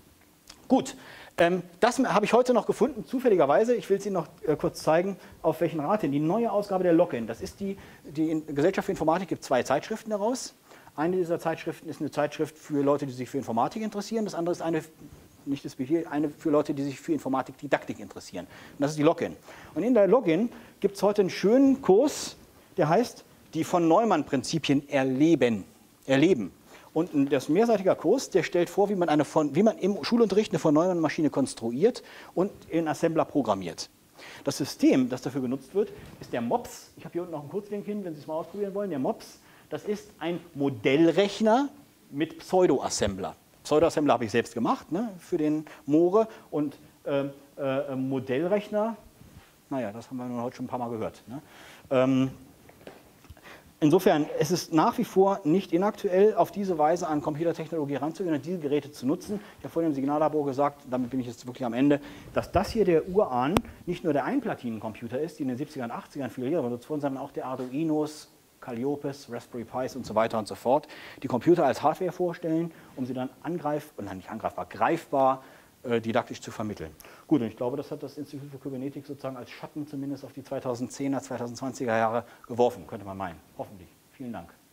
Gut, ähm, das habe ich heute noch gefunden, zufälligerweise. Ich will es Ihnen noch äh, kurz zeigen, auf welchen Rat hin. Die neue Ausgabe der Login, das ist die, die Gesellschaft für Informatik, gibt zwei Zeitschriften daraus. Eine dieser Zeitschriften ist eine Zeitschrift für Leute, die sich für Informatik interessieren. Das andere ist eine, nicht das Budget, eine für Leute, die sich für Informatik-Didaktik interessieren. Und das ist die Login. Und in der Login gibt es heute einen schönen Kurs, der heißt die von Neumann-Prinzipien erleben. erleben. Und das mehrseitiger Kurs, der stellt vor, wie man, eine von, wie man im Schulunterricht eine von Neumann-Maschine konstruiert und in Assembler programmiert. Das System, das dafür genutzt wird, ist der MOPS. Ich habe hier unten noch einen Kurzlink hin, wenn Sie es mal ausprobieren wollen. Der MOPS, das ist ein Modellrechner mit Pseudo-Assembler. Pseudo-Assembler habe ich selbst gemacht, ne, für den More. Und äh, äh, Modellrechner, naja, das haben wir nun heute schon ein paar Mal gehört. Ne? Ähm, Insofern es ist es nach wie vor nicht inaktuell, auf diese Weise an Computertechnologie heranzugehen und diese Geräte zu nutzen. Ich habe vorhin im Signallabor gesagt, damit bin ich jetzt wirklich am Ende, dass das hier der Urahn nicht nur der Einplatinencomputer ist, die in den siebzigern, achtzigern viele Jahre benutzt wurden, sondern auch der Arduinos, Calliopes, Raspberry Pis und so weiter und so fort, die Computer als Hardware vorstellen, um sie dann angreif, nein, nicht angreifbar, greifbar, äh, didaktisch zu vermitteln. Gut, und ich glaube, das hat das Institut für Kybernetik sozusagen als Schatten zumindest auf die zweitausendzehner, zweitausendzwanziger Jahre geworfen, könnte man meinen. Hoffentlich. Vielen Dank.